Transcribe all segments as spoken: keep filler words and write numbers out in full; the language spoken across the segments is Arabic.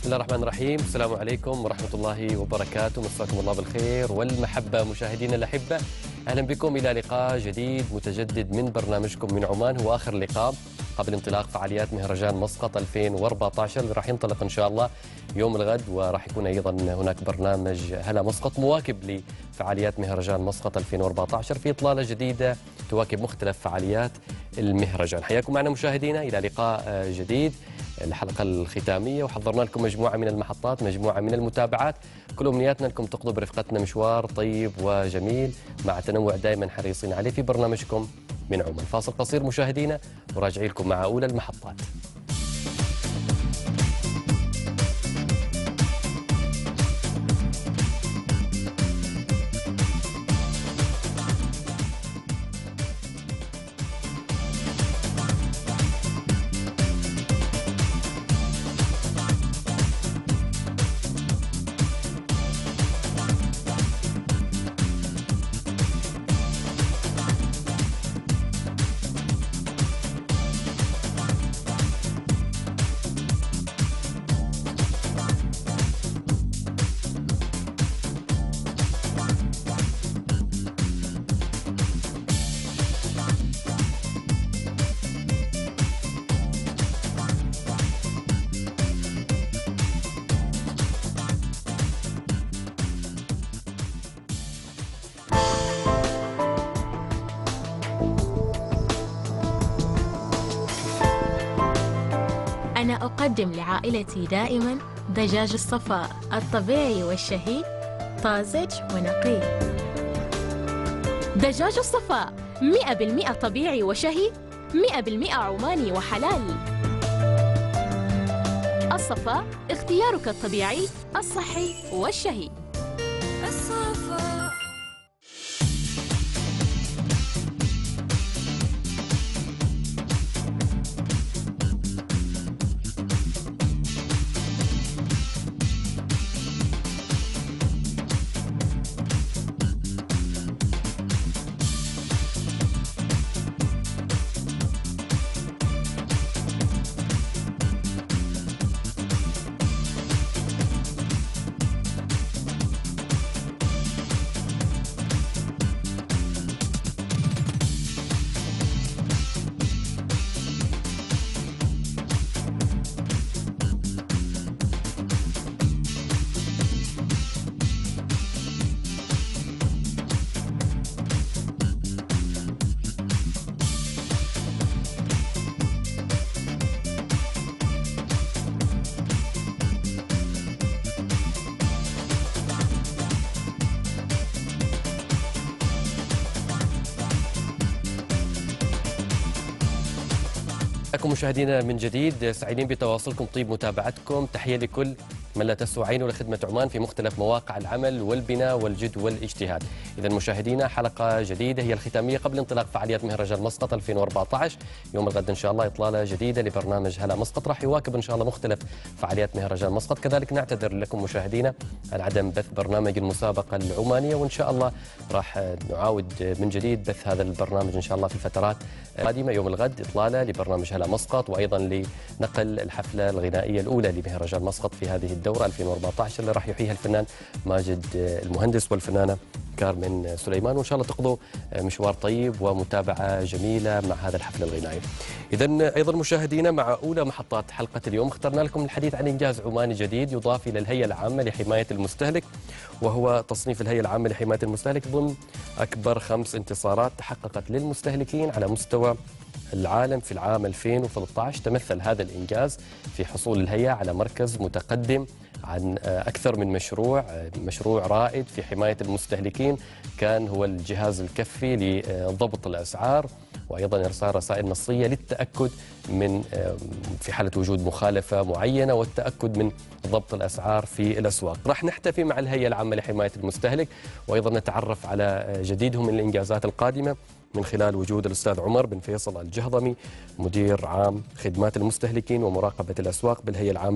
بسم الله الرحمن الرحيم. السلام عليكم ورحمة الله وبركاته. مساكم الله بالخير والمحبة مشاهدينا الأحبة، أهلا بكم إلى لقاء جديد متجدد من برنامجكم من عمان. هو آخر لقاء قبل انطلاق فعاليات مهرجان مسقط ألفين وأربعة عشر اللي راح ينطلق إن شاء الله يوم الغد، وراح يكون أيضا هناك برنامج هلا مسقط مواكب لفعاليات مهرجان مسقط ألفين وأربعة عشر في إطلالة جديدة تواكب مختلف فعاليات المهرجان. حياكم معنا مشاهدينا إلى لقاء جديد، الحلقة الختامية، وحضرنا لكم مجموعة من المحطات، مجموعة من المتابعات. كل أمنياتنا أنكم تقضوا برفقتنا مشوار طيب وجميل مع تنوع دائما حريصين عليه في برنامجكم من عمان. فاصل قصير مشاهدينا وراجعين لكم مع أولى المحطات. أنا أقدم لعائلتي دائما دجاج الصفاء الطبيعي والشهي، طازج ونقي. دجاج الصفاء مئة بالمئة طبيعي وشهي، مئة بالمئة عماني وحلال. الصفاء اختيارك الطبيعي الصحي والشهي. الصفاء. لكم مشاهدينا من جديد، سعيدين بتواصلكم، طيب متابعتكم. تحية لكل من لا تسوى عينه لخدمة عمان في مختلف مواقع العمل والبناء والجد والاجتهاد. إذا مشاهدينا، حلقة جديدة هي الختامية قبل انطلاق فعاليات مهرجان مسقط ألفين وأربعة عشر. يوم الغد إن شاء الله إطلالة جديدة لبرنامج هلا مسقط، راح يواكب إن شاء الله مختلف فعاليات مهرجان مسقط. كذلك نعتذر لكم مشاهدينا عن عدم بث برنامج المسابقة العمانية، وإن شاء الله راح نعاود من جديد بث هذا البرنامج إن شاء الله في الفترات القادمة. يوم الغد إطلالة لبرنامج هلا مسقط، وأيضا لنقل الحفلة الغنائية الأولى لمهرجان مسقط في هذه الدورة ألفين وأربعة عشر اللي راح يحييها الفنان ماجد المهندس والفنانة كارمن سليمان. وإن شاء الله تقضوا مشوار طيب ومتابعة جميلة مع هذا الحفل الغنائي. إذا أيضا مشاهدينا، مع أولى محطات حلقة اليوم اخترنا لكم الحديث عن إنجاز عماني جديد يضاف إلى الهيئة العامة لحماية المستهلك، وهو تصنيف الهيئة العامة لحماية المستهلك ضمن أكبر خمس انتصارات تحققت للمستهلكين على مستوى العالم في العام ألفين وثلاثة عشر. تمثل هذا الإنجاز في حصول الهيئة على مركز متقدم عن أكثر من مشروع مشروع رائد في حماية المستهلكين. كان هو الجهاز الكفي لضبط الأسعار، وأيضا إرسال رسائل نصية للتأكد من في حالة وجود مخالفة معينة والتأكد من ضبط الأسعار في الأسواق. راح نحتفي مع الهيئة العامة لحماية المستهلك، وأيضا نتعرف على جديدهم من الإنجازات القادمة من خلال وجود الأستاذ عمر بن فيصل الجهضمي، مدير عام خدمات المستهلكين ومراقبة الأسواق بالهيئة العامة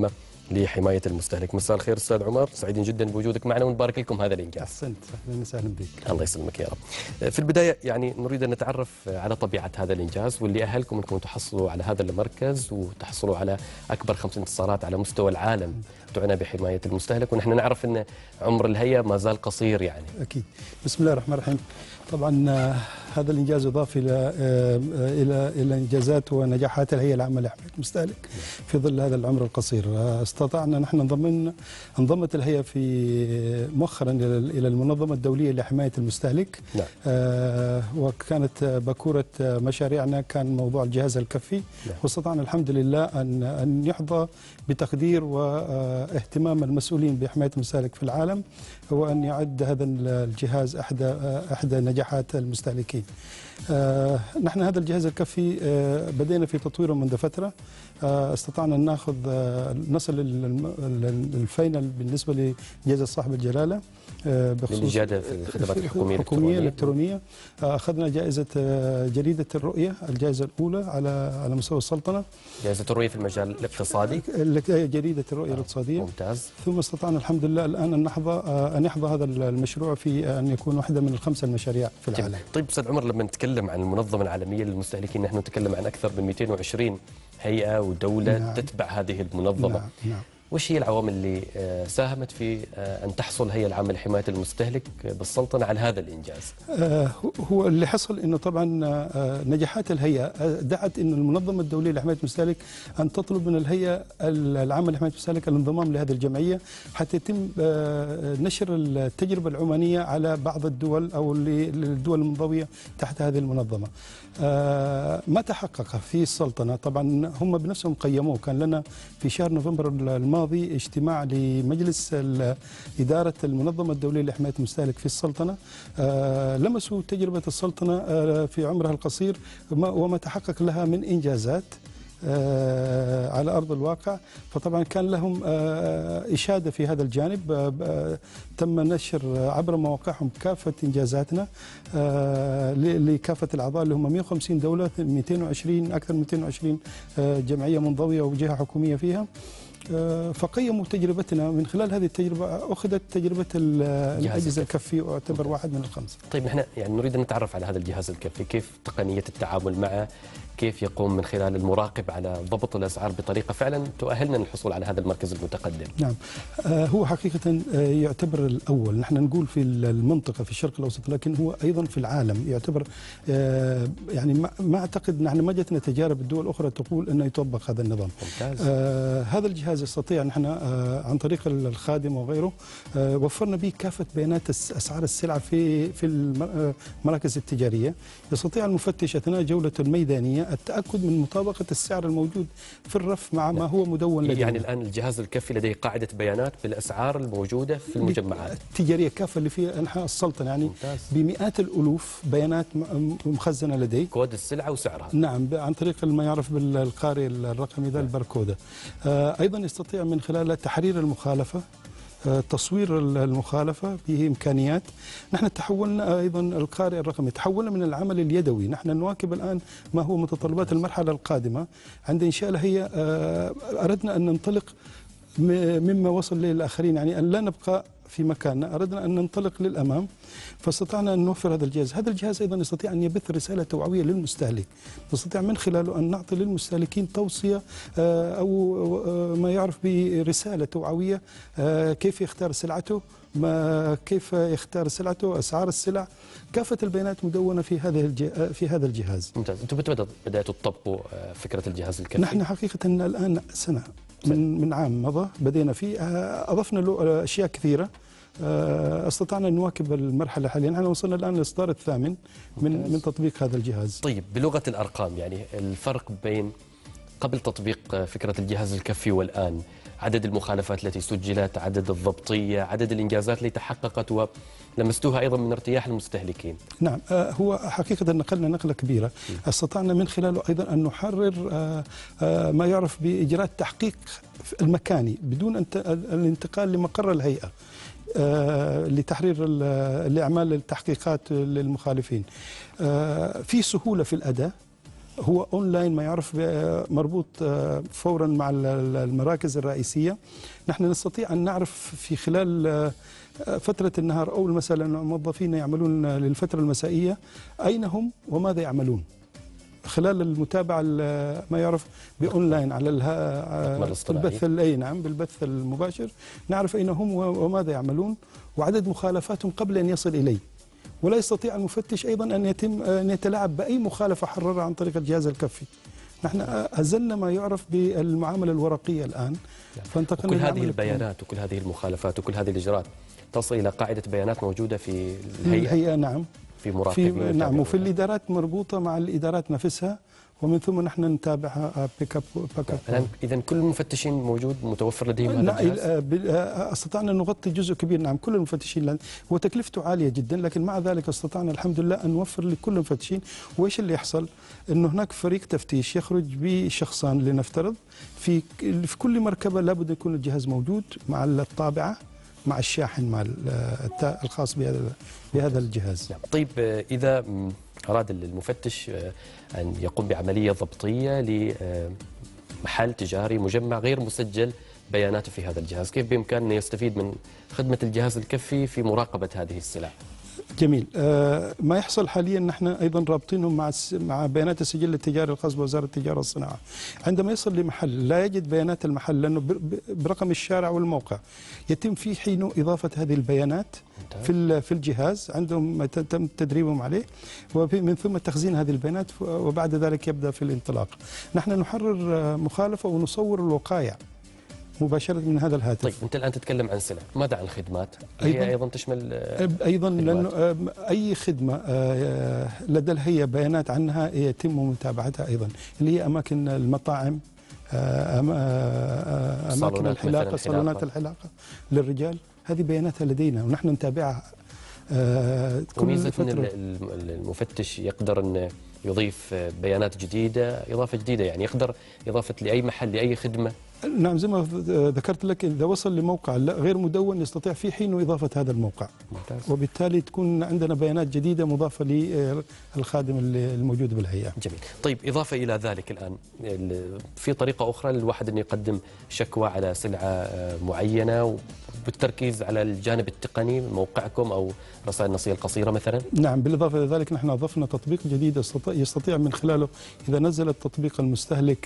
لحماية المستهلك. مساء الخير أستاذ عمر، سعيدين جدا بوجودك معنا ونبارك لكم هذا الإنجاز. أحسنت، أهلا وسهلا بك. الله يسلمك يا رب. في البداية يعني نريد أن نتعرف على طبيعة هذا الإنجاز واللي أهلكم أنكم تحصلوا على هذا المركز وتحصلوا على أكبر خمس انتصارات على مستوى العالم تعنى بحماية المستهلك، ونحن نعرف أن عمر الهيئة ما زال قصير يعني. أكيد. بسم الله الرحمن الرحيم. طبعا هذا الإنجاز يضاف إلى إلى إلى إنجازات ونجاحات الهيئة العامة لحماية المستهلك في ظل هذا العمر القصير. استطعنا نحن انضمن انضمت الهيئة في مؤخرا إلى المنظمة الدولية لحماية المستهلك. نعم. وكانت باكورة مشاريعنا كان موضوع الجهاز الكفي. نعم. واستطعنا الحمد لله أن أن يحظى بتقدير واهتمام المسؤولين بحماية المستهلك في العالم، هو أن يعد هذا الجهاز أحدى أحدى نجاحات المستهلكين. آه نحن هذا الجهاز الكفي آه بدينا في تطويره منذ فترة. آه استطعنا أن ناخذ آه نصل للفاينل بالنسبة لجائزة صاحب الجلالة آه بخصوص الإجادة في الخدمات الحكومية الحكومية الإلكترونية. آه أخذنا جائزة آه جريدة الرؤية الجائزة الأولى على على مستوى السلطنة. جائزة الرؤية في المجال الاقتصادي. جريدة الرؤية آه الاقتصادية. ممتاز. ثم استطعنا الحمد لله الآن أن نحظى آه أن يحظى هذا المشروع في أن يكون واحدة من الخمسة المشاريع في العالم. طيب أستاذ عمر، لما نتكلم عن المنظمة العالمية للمستهلكين نحن نتكلم عن أكثر من مئتين وعشرين هيئة ودولة. نعم. تتبع هذه المنظمة. نعم. نعم. وش هي العوامل اللي ساهمت في أن تحصل الهيئة العامة لحماية المستهلك بالسلطنة على هذا الإنجاز؟ هو اللي حصل أنه طبعا نجاحات الهيئة دعت أن المنظمة الدولية لحماية المستهلك أن تطلب من الهيئة العامة لحماية المستهلك الانضمام لهذه الجمعية حتى يتم نشر التجربة العمانية على بعض الدول أو الدول المنضوية تحت هذه المنظمة. ما تحقق في السلطنة، طبعا هم بنفسهم قيموه. كان لنا في شهر نوفمبر الماضي اجتماع لمجلس إدارة المنظمة الدولية لحماية المستهلك في السلطنة، لمسوا تجربة السلطنة في عمرها القصير وما تحقق لها من إنجازات على أرض الواقع. فطبعا كان لهم إشادة في هذا الجانب، تم نشر عبر مواقعهم كافة إنجازاتنا لكافة الأعضاء اللي هم مئة وخمسين دولة، مئتين وعشرين أكثر من مئتين وعشرين جمعية منضوية وجهة حكومية فيها. فقيموا تجربتنا. من خلال هذه التجربة أخذت تجربة الجهاز الكفي واعتبر واحد من الخمسة. طيب نحن يعني نريد أن نتعرف على هذا الجهاز الكفي، كيف تقنية التعامل معه، كيف يقوم من خلال المراقب على ضبط الأسعار بطريقة فعلا تؤهلنا للحصول على هذا المركز المتقدم. نعم. هو حقيقة يعتبر الأول، نحن نقول في المنطقة في الشرق الأوسط، لكن هو أيضا في العالم يعتبر. يعني ما أعتقد، نحن ما جتنا تجارب الدول الأخرى تقول أنه يطبق هذا النظام. ممتاز. هذا الجهاز يستطيع نحن عن طريق الخادم وغيره وفرنا به كافة بيانات أسعار السلع في في المراكز التجارية. يستطيع المفتش أثناء جولته الميدانية التأكد من مطابقة السعر الموجود في الرف مع ما هو مدون لدينا. يعني الآن الجهاز الكفي لديه قاعدة بيانات بالأسعار الموجودة في المجمعات التجارية كافة اللي في أنحاء السلطنة، يعني ممتاز. بمئات الألوف بيانات مخزنة لديه، كود السلعة وسعرها. نعم، عن طريق ما يعرف بالقارئ الرقمي ذا الباركودة. أيضا يستطيع من خلال تحرير المخالفة، تصوير المخالفة به إمكانيات. نحن تحولنا أيضا القارئ الرقمي، تحولنا من العمل اليدوي. نحن نواكب الآن ما هو متطلبات المرحلة القادمة عند إنشاء الهيئة. أردنا أن ننطلق مما وصل للآخرين، يعني أن لا نبقى في مكاننا، أردنا أن ننطلق للأمام، فاستطعنا أن نوفر هذا الجهاز. هذا الجهاز أيضا يستطيع أن يبث رسالة توعوية للمستهلك، نستطيع من خلاله أن نعطي للمستهلكين توصية أو ما يعرف برسالة توعوية، كيف يختار سلعته، ما كيف يختار سلعته، أسعار السلع، كافة البيانات مدونة في هذا في هذا الجهاز. ممتاز. أنتم بدأتوا تطبقوا فكرة الجهاز الكفي؟ نحن حقيقة الآن سنة من من عام مضى بدينا فيه، أضفنا له أشياء كثيرة، استطعنا أن نواكب المرحلة حاليا. نحن وصلنا الآن للإصدار الثامن من من تطبيق هذا الجهاز. طيب بلغة الأرقام، يعني الفرق بين قبل تطبيق فكرة الجهاز الكفي والآن، عدد المخالفات التي سجلت، عدد الضبطية، عدد الإنجازات التي تحققت ولمستوها أيضا من ارتياح المستهلكين. نعم، هو حقيقة نقلنا نقلة كبيرة. استطعنا من خلاله أيضا أن نحرر ما يعرف بإجراء التحقيق المكاني بدون الانتقال لمقر الهيئة لتحرير لأعمال التحقيقات للمخالفين. في سهولة في الأداء، هو اونلاين ما يعرف مربوط فورا مع المراكز الرئيسيه. نحن نستطيع ان نعرف في خلال فتره النهار او المساء، لان الموظفين يعملون للفتره المسائيه، اين هم وماذا يعملون خلال المتابعه ما يعرف باونلاين على البث اي نعم بالبث المباشر. نعرف اين هم وماذا يعملون وعدد مخالفاتهم قبل ان يصل الي. ولا يستطيع المفتش ايضا ان يتم ان يتلاعب باي مخالفه حررها عن طريق الجهاز الكفي. نحن ازلنا ما يعرف بالمعامله الورقيه الان، فانتقلنا كل هذه البيانات وكل هذه المخالفات وكل هذه الاجراءات تصل الى قاعده بيانات موجوده في الهيئه. الهيئه نعم، في مراقبين، في نعم، وفي الادارات مربوطه مع الادارات نفسها، ومن ثم نحن نتابعها بيك اب باك اب. الان اذا كل المفتشين موجود متوفر لديهم هذا الجهاز؟ استطعنا ان نغطي جزء كبير. نعم كل المفتشين، وتكلفته عاليه جدا، لكن مع ذلك استطعنا الحمد لله ان نوفر لكل المفتشين. وايش اللي يحصل؟ انه هناك فريق تفتيش يخرج بشخصان لنفترض، في في كل مركبه لابد يكون الجهاز موجود مع الطابعه مع الشاحن مع الخاص بهذا بهذا الجهاز. طيب اذا أراد المفتش أن يقوم بعملية ضبطية لمحل تجاري مجمع غير مسجل بياناته في هذا الجهاز، كيف بإمكانه أن يستفيد من خدمة الجهاز الكفي في مراقبة هذه السلع؟ جميل. آه ما يحصل حاليا نحن ايضا رابطينهم مع مع بيانات السجل التجاري الخاص بوزاره التجاره والصناعه. عندما يصل لمحل لا يجد بيانات المحل لانه برقم الشارع والموقع، يتم في حينه اضافه هذه البيانات في في الجهاز، عندهم تم تدريبهم عليه، ومن ثم تخزين هذه البيانات، وبعد ذلك يبدا في الانطلاق. نحن نحرر مخالفه ونصور الوقائع مباشرة من هذا الهاتف. طيب أنت الآن تتكلم عن سلع، ماذا عن الخدمات؟ أيضا هي أيضا تشمل أيضا لأنه أي خدمة لدى الهيئة بيانات عنها يتم متابعتها أيضا، اللي هي أماكن المطاعم، أماكن الحلاقة، صالونات الحلاقة للرجال، هذه بياناتها لدينا ونحن نتابعها كل فترة. المفتش يقدر أن يضيف بيانات جديدة، إضافة جديدة، يعني يقدر إضافة لأي محل لأي خدمة. نعم زي ما ذكرت لك، إذا وصل لموقع غير مدون يستطيع في حينه إضافة هذا الموقع. ممتاز. وبالتالي تكون عندنا بيانات جديدة مضافة للخادم الموجود بالهيئة. جميل. طيب إضافة إلى ذلك الآن في طريقة أخرى للواحد أن يقدم شكوى على سلعة معينة بالتركيز على الجانب التقني موقعكم أو رسائل النصية القصيرة مثلا؟ نعم، بالإضافة إلى ذلك نحن أضفنا تطبيق جديد يستطيع من خلاله إذا نزل التطبيق المستهلك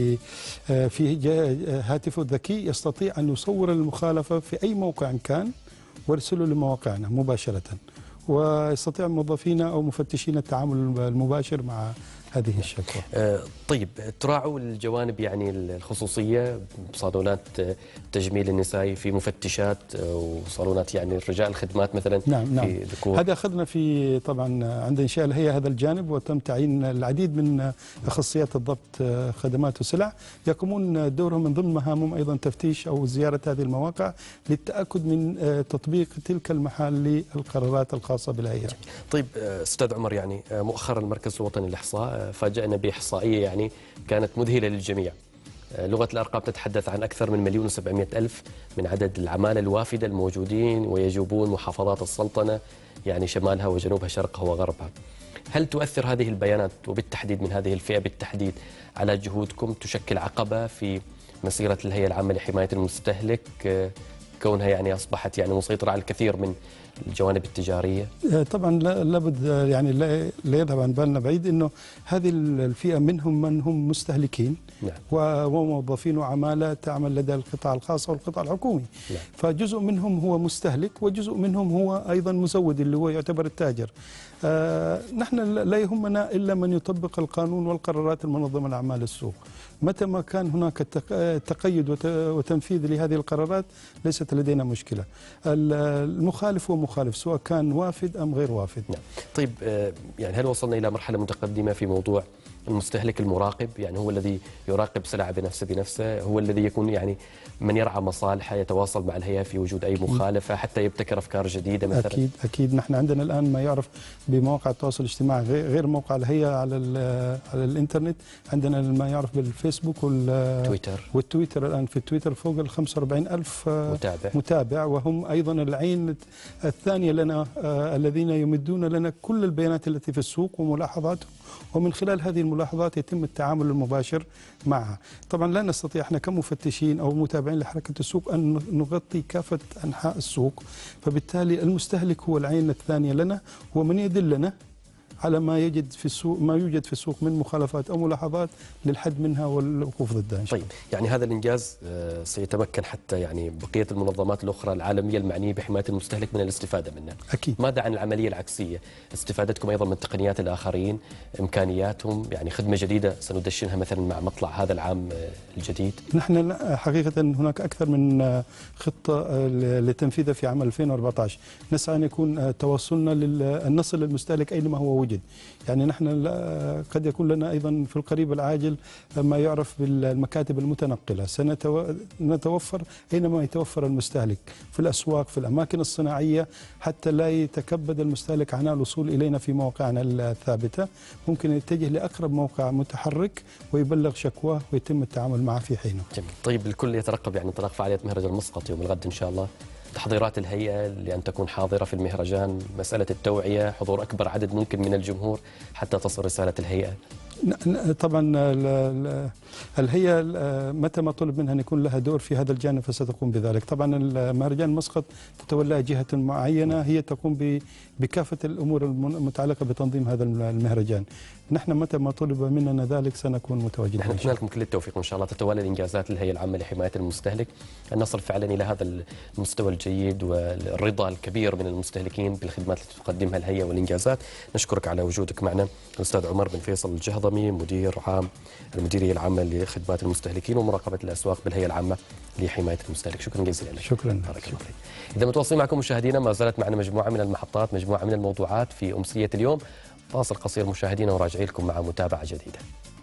في هاتفه الذكي يستطيع أن يصور المخالفة في أي موقع كان ويرسله لمواقعنا مباشرة، ويستطيع موظفينا أو مفتشين التعامل المباشر مع هذه الشكوى. آه طيب تراعوا الجوانب يعني الخصوصية، صالونات تجميل النسائي في مفتشات وصالونات يعني رجال الخدمات مثلا؟ نعم نعم، في ذكور. هذا أخذنا في طبعا عند إنشاء الهيئة هذا الجانب، وتم تعيين العديد من أخصائيات الضبط خدمات وسلع يقومون دورهم من ضمن مهامهم أيضا تفتيش أو زيارة هذه المواقع للتأكد من تطبيق تلك المحال للقرارات الخاصة بالهيئة. طيب أستاذ عمر، يعني مؤخرا المركز الوطني للإحصاء فاجأنا بإحصائية يعني كانت مذهلة للجميع. لغة الأرقام تتحدث عن أكثر من مليون وسبعمائة ألف من عدد العمالة الوافدة الموجودين ويجوبون محافظات السلطنة، يعني شمالها وجنوبها شرقها وغربها. هل تؤثر هذه البيانات وبالتحديد من هذه الفئة بالتحديد على جهودكم؟ تشكل عقبة في مسيرة الهيئة العامة لحماية المستهلك كونها يعني أصبحت يعني مسيطرة على الكثير من الجوانب التجارية؟ طبعا لابد يعني لا يذهب عن بالنا بعيد انه هذه الفئة منهم من هم مستهلكين. نعم. وموظفين وعمالة تعمل لدى القطاع الخاص والقطاع الحكومي. نعم. فجزء منهم هو مستهلك وجزء منهم هو ايضا مزود اللي هو يعتبر التاجر. آه نحن لا يهمنا الا من يطبق القانون والقرارات المنظمة لأعمال السوق. متى ما كان هناك تقيد وتنفيذ لهذه القرارات ليست لدينا مشكلة. المخالف هو مخالف سواء كان وافد أم غير وافد. نعم. طيب يعني هل وصلنا إلى مرحلة متقدمة في موضوع المستهلك المراقب؟ يعني هو الذي يراقب سلعة بنفسه بنفسه، هو الذي يكون يعني من يرعى مصالحه، يتواصل مع الهيئة في وجود أي مخالفة حتى يبتكر أفكار جديدة مثلا؟ أكيد أكيد. نحن عندنا الآن ما يعرف بمواقع التواصل الاجتماعي غير موقع الهيئة على على الانترنت. عندنا ما يعرف بالفيسبوك والتويتر والتويتر الآن في التويتر فوق ال خمسة وأربعين ألف متابع متابع، وهم أيضا العين الثانية لنا الذين يمدون لنا كل البيانات التي في السوق وملاحظاتهم، ومن خلال هذه الملاحظات يتم التعامل المباشر معها. طبعا لا نستطيع احنا كمفتشين او متابعين لحركه السوق ان نغطي كافه انحاء السوق، فبالتالي المستهلك هو العين الثانيه لنا، ومن يدلنا على ما يجد في السوق ما يوجد في السوق من مخالفات او ملاحظات للحد منها والوقوف ضدها إن شاء الله. طيب يعني هذا الانجاز سيتمكن حتى يعني بقيه المنظمات الاخرى العالميه المعنيه بحمايه المستهلك من الاستفاده منه. اكيد. ماذا عن العمليه العكسيه؟ استفادتكم ايضا من تقنيات الاخرين، امكانياتهم، يعني خدمه جديده سندشنها مثلا مع مطلع هذا العام الجديد؟ نحن حقيقه هناك اكثر من خطه لتنفيذها في عام ألفين وأربعة عشر، نسعى ان يكون توصلنا للنصل للمستهلك اينما هو وجد. يعني نحن قد يكون لنا ايضا في القريب العاجل ما يعرف بالمكاتب المتنقله، سنتوفر اينما يتوفر المستهلك في الاسواق في الاماكن الصناعيه، حتى لا يتكبد المستهلك عناء الوصول الينا في مواقعنا الثابته، ممكن يتجه لاقرب موقع متحرك ويبلغ شكواه ويتم التعامل معه في حينه. جميل. طيب الكل يترقب يعني انطلاق فعاليه مهرجان مسقط يوم الغد ان شاء الله، تحضيرات الهيئة لأن تكون حاضرة في المهرجان، مسألة التوعية، حضور أكبر عدد ممكن من الجمهور حتى تصل رسالة الهيئة. طبعا الهيئة متى ما طلب منها أن يكون لها دور في هذا الجانب فستقوم بذلك. طبعا مهرجان مسقط تتولى جهة معينة هي تقوم بكافة الأمور المتعلقة بتنظيم هذا المهرجان. نحن متى ما طلب مننا ذلك سنكون متواجدين. نحن نتمنى لكم كل التوفيق وإن شاء الله تتوالى الإنجازات للهيئة العامة لحماية المستهلك، أن نصل فعلا إلى هذا المستوى الجيد والرضا الكبير من المستهلكين بالخدمات التي تقدمها الهيئة والإنجازات. نشكرك على وجودك معنا الأستاذ عمر بن فيصل الجهضمي، مدير عام المديرية العامة لخدمات المستهلكين ومراقبة الأسواق بالهيئة العامة لحماية المستهلك. شكرا جزيلا لك. شكرا. بارك الله فيك. إذا متواصلين معكم مشاهدينا، ما زالت معنا مجموعة من المحطات، مجموعة من الموضوعات في أمسية اليوم. فاصل قصير مشاهدينا وراجعين لكم مع متابعة جديدة.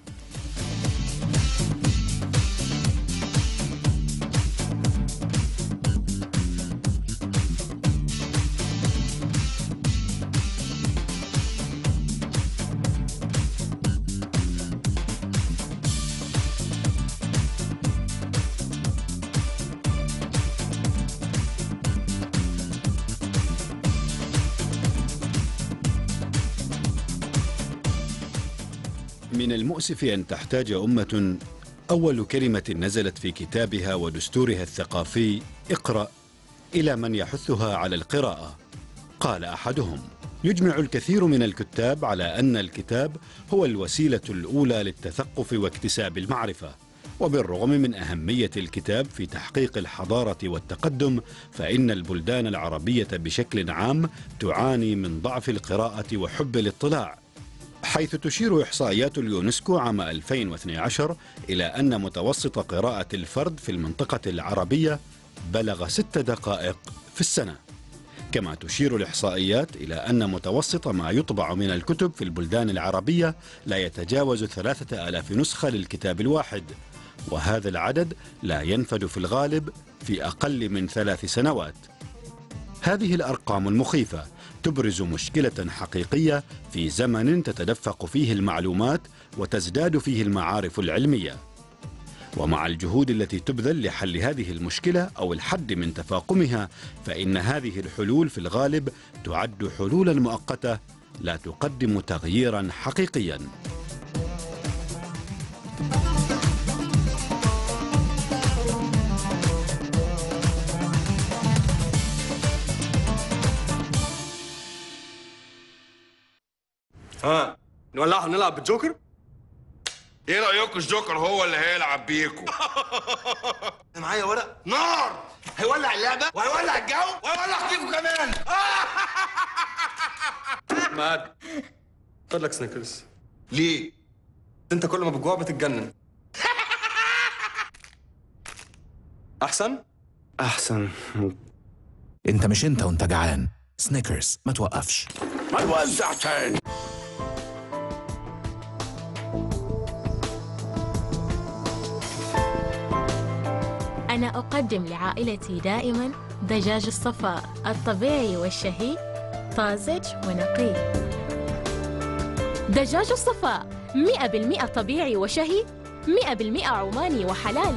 من المؤسف أن تحتاج أمة أول كلمة نزلت في كتابها ودستورها الثقافي اقرأ إلى من يحثها على القراءة. قال أحدهم: يجمع الكثير من الكتاب على أن الكتاب هو الوسيلة الأولى للتثقف واكتساب المعرفة، وبالرغم من أهمية الكتاب في تحقيق الحضارة والتقدم، فإن البلدان العربية بشكل عام تعاني من ضعف القراءة وحب الاطلاع، حيث تشير إحصائيات اليونسكو عام ألفين واثني عشر إلى أن متوسط قراءة الفرد في المنطقة العربية بلغ ست دقائق في السنة. كما تشير الإحصائيات إلى أن متوسط ما يطبع من الكتب في البلدان العربية لا يتجاوز ثلاثة آلاف نسخة للكتاب الواحد، وهذا العدد لا ينفد في الغالب في أقل من ثلاث سنوات. هذه الأرقام المخيفة تبرز مشكلة حقيقية في زمن تتدفق فيه المعلومات وتزداد فيه المعارف العلمية. ومع الجهود التي تبذل لحل هذه المشكلة أو الحد من تفاقمها، فإن هذه الحلول في الغالب تعد حلولا مؤقتة لا تقدم تغييرا حقيقيا. ها نولعها ونلعب بالجوكر؟ ايه رايكم الجوكر هو اللي هيلعب بيكم؟ معايا ورق نار هيولع اللعبه وهيولع الجو وهيولع فيكم كمان. ماد خد لك سنيكرز. ليه؟ انت كل ما بتجوع بتتجنن. احسن؟ احسن. انت مش انت وانت جعان. سنيكرز ما توقفش. ما توزع تاني. أنا أقدم لعائلتي دائماً دجاج الصفاء الطبيعي والشهي، طازج ونقي. دجاج الصفاء مئة بالمئة طبيعي وشهي، مئة بالمئة عماني وحلال.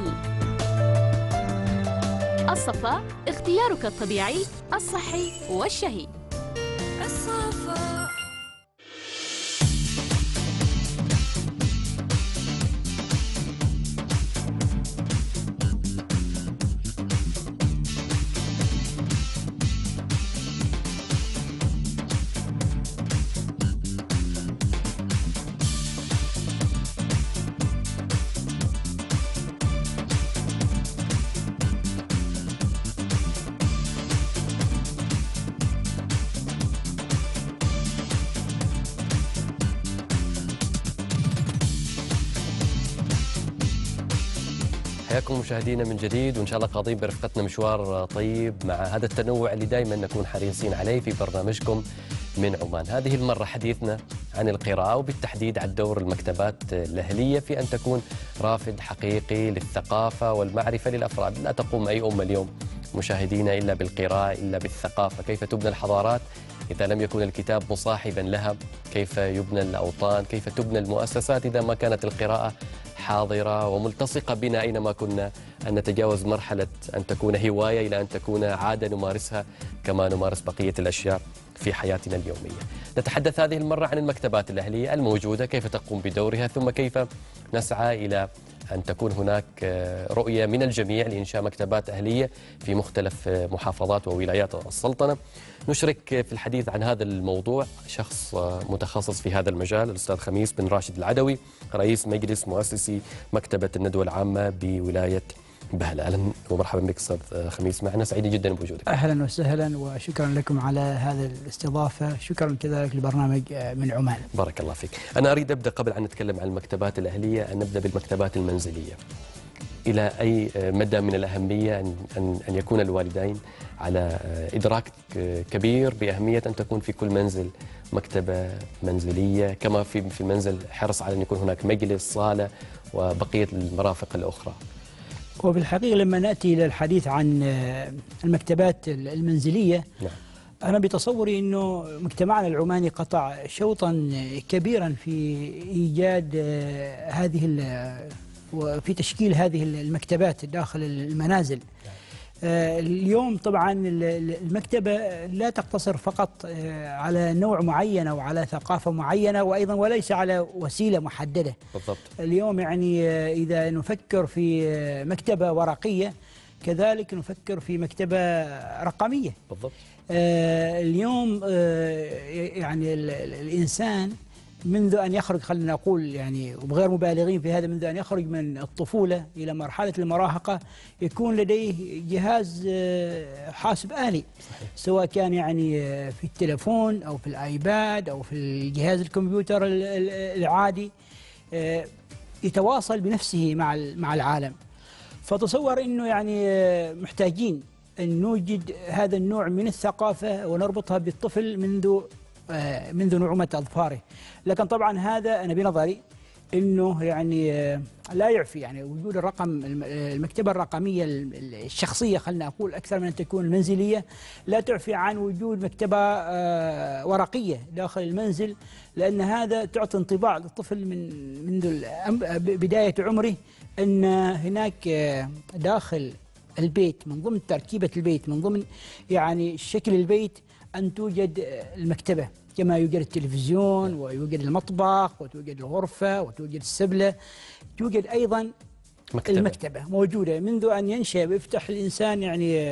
الصفاء اختيارك الطبيعي الصحي والشهي. الصفاء. حياكم مشاهدينا من جديد، وإن شاء الله قاضين برفقتنا مشوار طيب مع هذا التنوع اللي دائما نكون حريصين عليه في برنامجكم من عمان. هذه المرة حديثنا عن القراءة، وبالتحديد عن دور المكتبات الأهلية في أن تكون رافد حقيقي للثقافة والمعرفة للأفراد. لا تقوم أي أمة اليوم مشاهدينا إلا بالقراءة، إلا بالثقافة. كيف تبنى الحضارات إذا لم يكن الكتاب مصاحبا لها؟ كيف يبنى الأوطان؟ كيف تبنى المؤسسات إذا ما كانت القراءة حاضرة وملتصقة بنا أينما كنا؟ أن نتجاوز مرحلة أن تكون هواية إلى أن تكون عادة نمارسها كما نمارس بقية الأشياء في حياتنا اليومية. نتحدث هذه المرة عن المكتبات الأهلية الموجودة، كيف تقوم بدورها، ثم كيف نسعى إلى أن تكون هناك رؤية من الجميع لإنشاء مكتبات أهلية في مختلف محافظات وولايات السلطنة. نشرك في الحديث عن هذا الموضوع شخص متخصص في هذا المجال، الأستاذ خميس بن راشد العدوي، رئيس مجلس مؤسسي مكتبة الندوة العامة بولاية بهلة. أهلا ومرحبا بك أستاذ خميس معنا، سعيد جدا بوجودك. أهلا وسهلا وشكرا لكم على هذا الاستضافة، شكرا كذلك للبرنامج من عمان. بارك الله فيك. أنا أريد أبدأ قبل أن نتكلم عن المكتبات الأهلية أن نبدأ بالمكتبات المنزلية. إلى أي مدى من الأهمية أن أن يكون الوالدين على إدراك كبير بأهمية أن تكون في كل منزل مكتبة منزلية، كما في في المنزل حرص على أن يكون هناك مجلس، صالة وبقية المرافق الأخرى؟ وبالحقيقة لما نأتي إلى الحديث عن المكتبات المنزلية، نعم. أنا بتصوري أنه مجتمعنا العماني قطع شوطا كبيرا في إيجاد هذه وفي تشكيل هذه المكتبات داخل المنازل. اليوم طبعا المكتبة لا تقتصر فقط على نوع معين أو على ثقافة معينة، وأيضا وليس على وسيلة محددة. بالضبط. اليوم يعني إذا نفكر في مكتبة ورقية كذلك نفكر في مكتبة رقمية. بالضبط. اليوم يعني الإنسان منذ أن يخرج، خلينا نقول يعني وبغير مبالغين في هذا، منذ أن يخرج من الطفولة إلى مرحلة المراهقة يكون لديه جهاز حاسب آلي. صحيح. سواء كان يعني في التلفون أو في الآيباد أو في الجهاز الكمبيوتر العادي، يتواصل بنفسه مع مع العالم. فتصور أنه يعني محتاجين أن نوجد هذا النوع من الثقافة ونربطها بالطفل منذ منذ نعومة أظفاره. لكن طبعا هذا أنا بنظري أنه يعني لا يعفي يعني وجود الرقم المكتبة الرقمية الشخصية، خلنا أقول أكثر من أن تكون المنزلية، لا تعفي عن وجود مكتبة ورقية داخل المنزل، لأن هذا تعطي انطباع للطفل من منذ بداية عمره أن هناك داخل البيت، من ضمن تركيبة البيت، من ضمن يعني شكل البيت، أن توجد المكتبة، كما يوجد التلفزيون ويوجد المطبخ وتوجد الغرفة وتوجد السبلة، توجد أيضا مكتبة. المكتبة موجودة منذ أن ينشأ ويفتح الإنسان يعني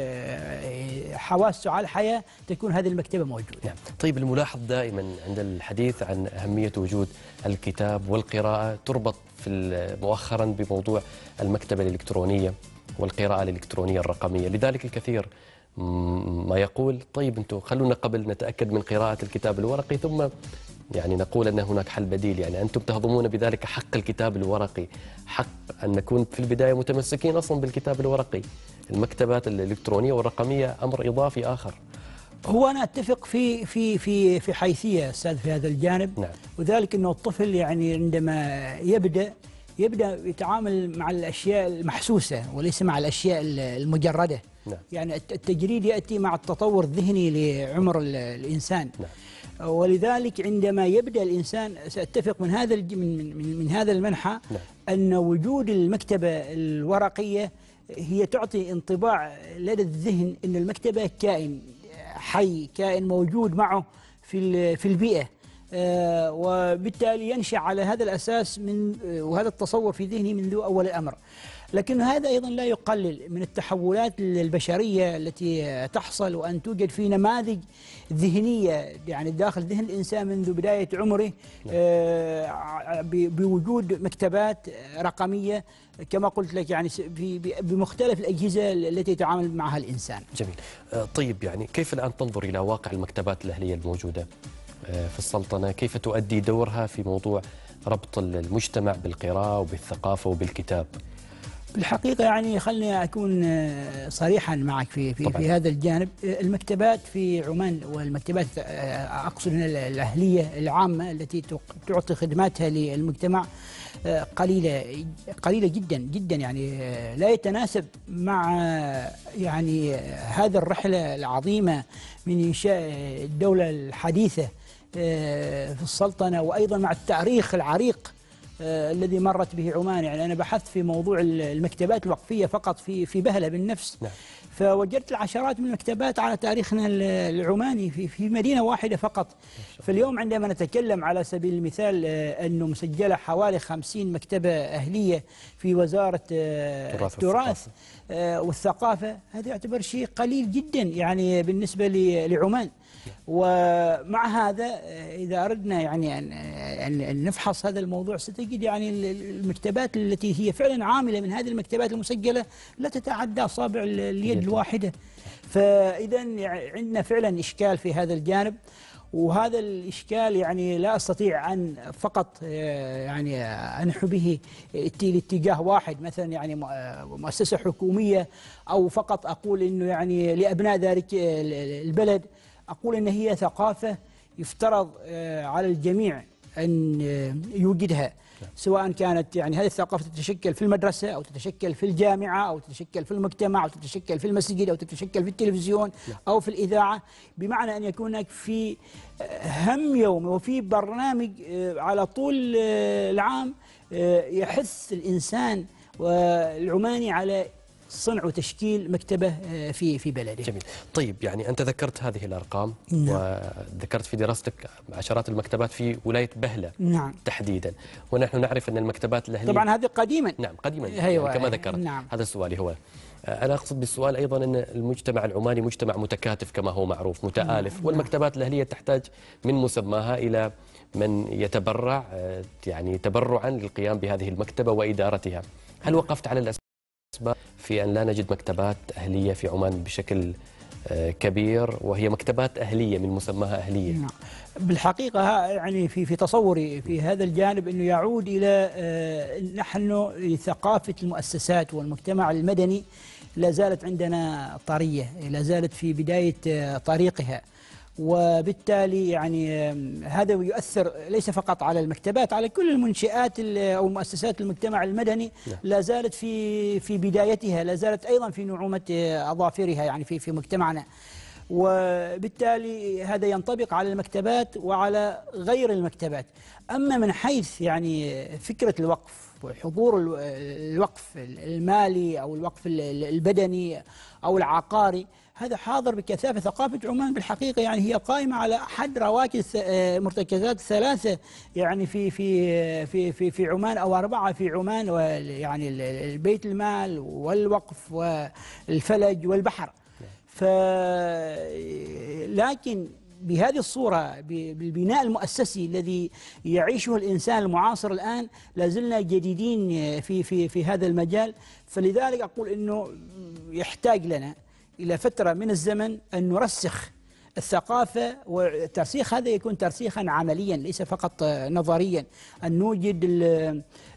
حواسه على الحياة، تكون هذه المكتبة موجودة. نعم. طيب، الملاحظ دائما عند الحديث عن أهمية وجود الكتاب والقراءة تربط في مؤخرا بموضوع المكتبة الإلكترونية والقراءة الإلكترونية الرقمية. لذلك الكثير ما يقول طيب أنتم خلونا قبل نتأكد من قراءة الكتاب الورقي ثم يعني نقول أن هناك حل بديل. يعني أنتم تهضمون بذلك حق الكتاب الورقي، حق أن نكون في البداية متمسكين أصلا بالكتاب الورقي. المكتبات الإلكترونية والرقمية أمر إضافي آخر. هو أنا أتفق في في في في حيثية أستاذ في هذا الجانب. نعم. وذلك أنه الطفل يعني عندما يبدأ يبدأ يتعامل مع الأشياء المحسوسة وليس مع الأشياء المجردة. نعم. يعني التجريد يأتي مع التطور الذهني لعمر الإنسان. نعم. ولذلك عندما يبدأ الإنسان، سأتفق من هذا من من من هذا المنحى أن وجود المكتبة الورقية هي تعطي انطباع لدى الذهن أن المكتبة كائن حي، كائن موجود معه في في البيئة، وبالتالي ينشأ على هذا الأساس من وهذا التصور في ذهني منذ أول الأمر. لكن هذا أيضا لا يقلل من التحولات البشرية التي تحصل، وأن توجد في نماذج ذهنية يعني داخل ذهن الإنسان منذ بداية عمره بوجود مكتبات رقمية كما قلت لك يعني بمختلف الأجهزة التي يتعامل معها الإنسان. جميل. طيب يعني كيف الآن تنظر إلى واقع المكتبات الأهلية الموجودة في السلطنة؟ كيف تؤدي دورها في موضوع ربط المجتمع بالقراءة وبالثقافة وبالكتاب؟ بالحقيقة يعني خلني أكون صريحا معك في في, في هذا الجانب. المكتبات في عمان والمكتبات أقصد الأهلية العامة التي تعطي خدماتها للمجتمع قليلة قليلة جدا جدا، يعني لا يتناسب مع يعني هذه الرحلة العظيمة من إنشاء الدولة الحديثة في السلطنة، وأيضا مع التاريخ العريق آه الذي مرت به عمان. يعني أنا بحثت في موضوع المكتبات الوقفية فقط في في بهلة بالنفس. نعم. فوجدت العشرات من المكتبات على تاريخنا العماني في في مدينة واحدة فقط. فاليوم عندما نتكلم على سبيل المثال آه أنه مسجلة حوالي خمسين مكتبة أهلية في وزارة آه التراث آه والثقافة، هذا يعتبر شيء قليل جدا يعني بالنسبة لعمان. ومع هذا إذا أردنا يعني أن نفحص هذا الموضوع ستجد يعني المكتبات التي هي فعلا عاملة من هذه المكتبات المسجلة لا تتعدى أصابع اليد الواحدة. فإذا عندنا فعلا إشكال في هذا الجانب، وهذا الإشكال يعني لا أستطيع أن فقط يعني أنحو به لاتجاه واحد، مثلا يعني مؤسسة حكومية، أو فقط أقول إنه يعني لأبناء ذلك البلد. أقول إن هي ثقافة يفترض على الجميع أن يوجدها، سواء كانت يعني هذه الثقافة تتشكل في المدرسة أو تتشكل في الجامعة أو تتشكل في المجتمع أو تتشكل في المسجد أو تتشكل في التلفزيون أو في الإذاعة، بمعنى أن يكون هناك في هم يومي وفي برنامج على طول العام يحث الإنسان والعماني على صنع وتشكيل مكتبة في في بلده. جميل. طيب يعني أنت ذكرت هذه الأرقام. نعم. وذكرت في دراستك عشرات المكتبات في ولاية بهلة. نعم. تحديدا، ونحن نعرف أن المكتبات الأهلية طبعا هذه قديما. نعم قديما. أيوة. يعني كما ذكرت. نعم. هذا سؤالي هو، أنا أقصد بالسؤال أيضا أن المجتمع العماني مجتمع متكاتف كما هو معروف، متآلف. نعم. والمكتبات الأهلية تحتاج من مسماها إلى من يتبرع يعني تبرعا للقيام بهذه المكتبة وإدارتها. هل وقفت على الأسباب في أن لا نجد مكتبات أهلية في عمان بشكل كبير، وهي مكتبات أهلية من مسماها أهلية؟ نعم. بالحقيقة يعني في في تصوري في هذا الجانب أنه يعود إلى نحن ثقافة المؤسسات والمجتمع المدني لا زالت عندنا طرية، لا زالت في بداية طريقها، وبالتالي يعني هذا يؤثر ليس فقط على المكتبات، على كل المنشآت أو مؤسسات المجتمع المدني لا زالت في في بدايتها، لا زالت أيضا في نعومة أظافرها يعني في في مجتمعنا. وبالتالي هذا ينطبق على المكتبات وعلى غير المكتبات. أما من حيث يعني فكرة الوقف وحضور الوقف المالي أو الوقف البدني أو العقاري، هذا حاضر بكثافة. ثقافة عمان بالحقيقة يعني هي قائمة على أحد رواكز مرتكزات ثلاثة يعني في في في في في عمان أو أربعة في عمان، يعني البيت المال والوقف والفلج والبحر. ف لكن بهذه الصورة بالبناء المؤسسي الذي يعيشه الإنسان المعاصر الآن لازلنا جديدين في في في هذا المجال. فلذلك أقول إنه يحتاج لنا إلى فترة من الزمن أن نرسخ الثقافة، والترسيخ هذا يكون ترسيخا عمليا ليس فقط نظريا، أن نوجد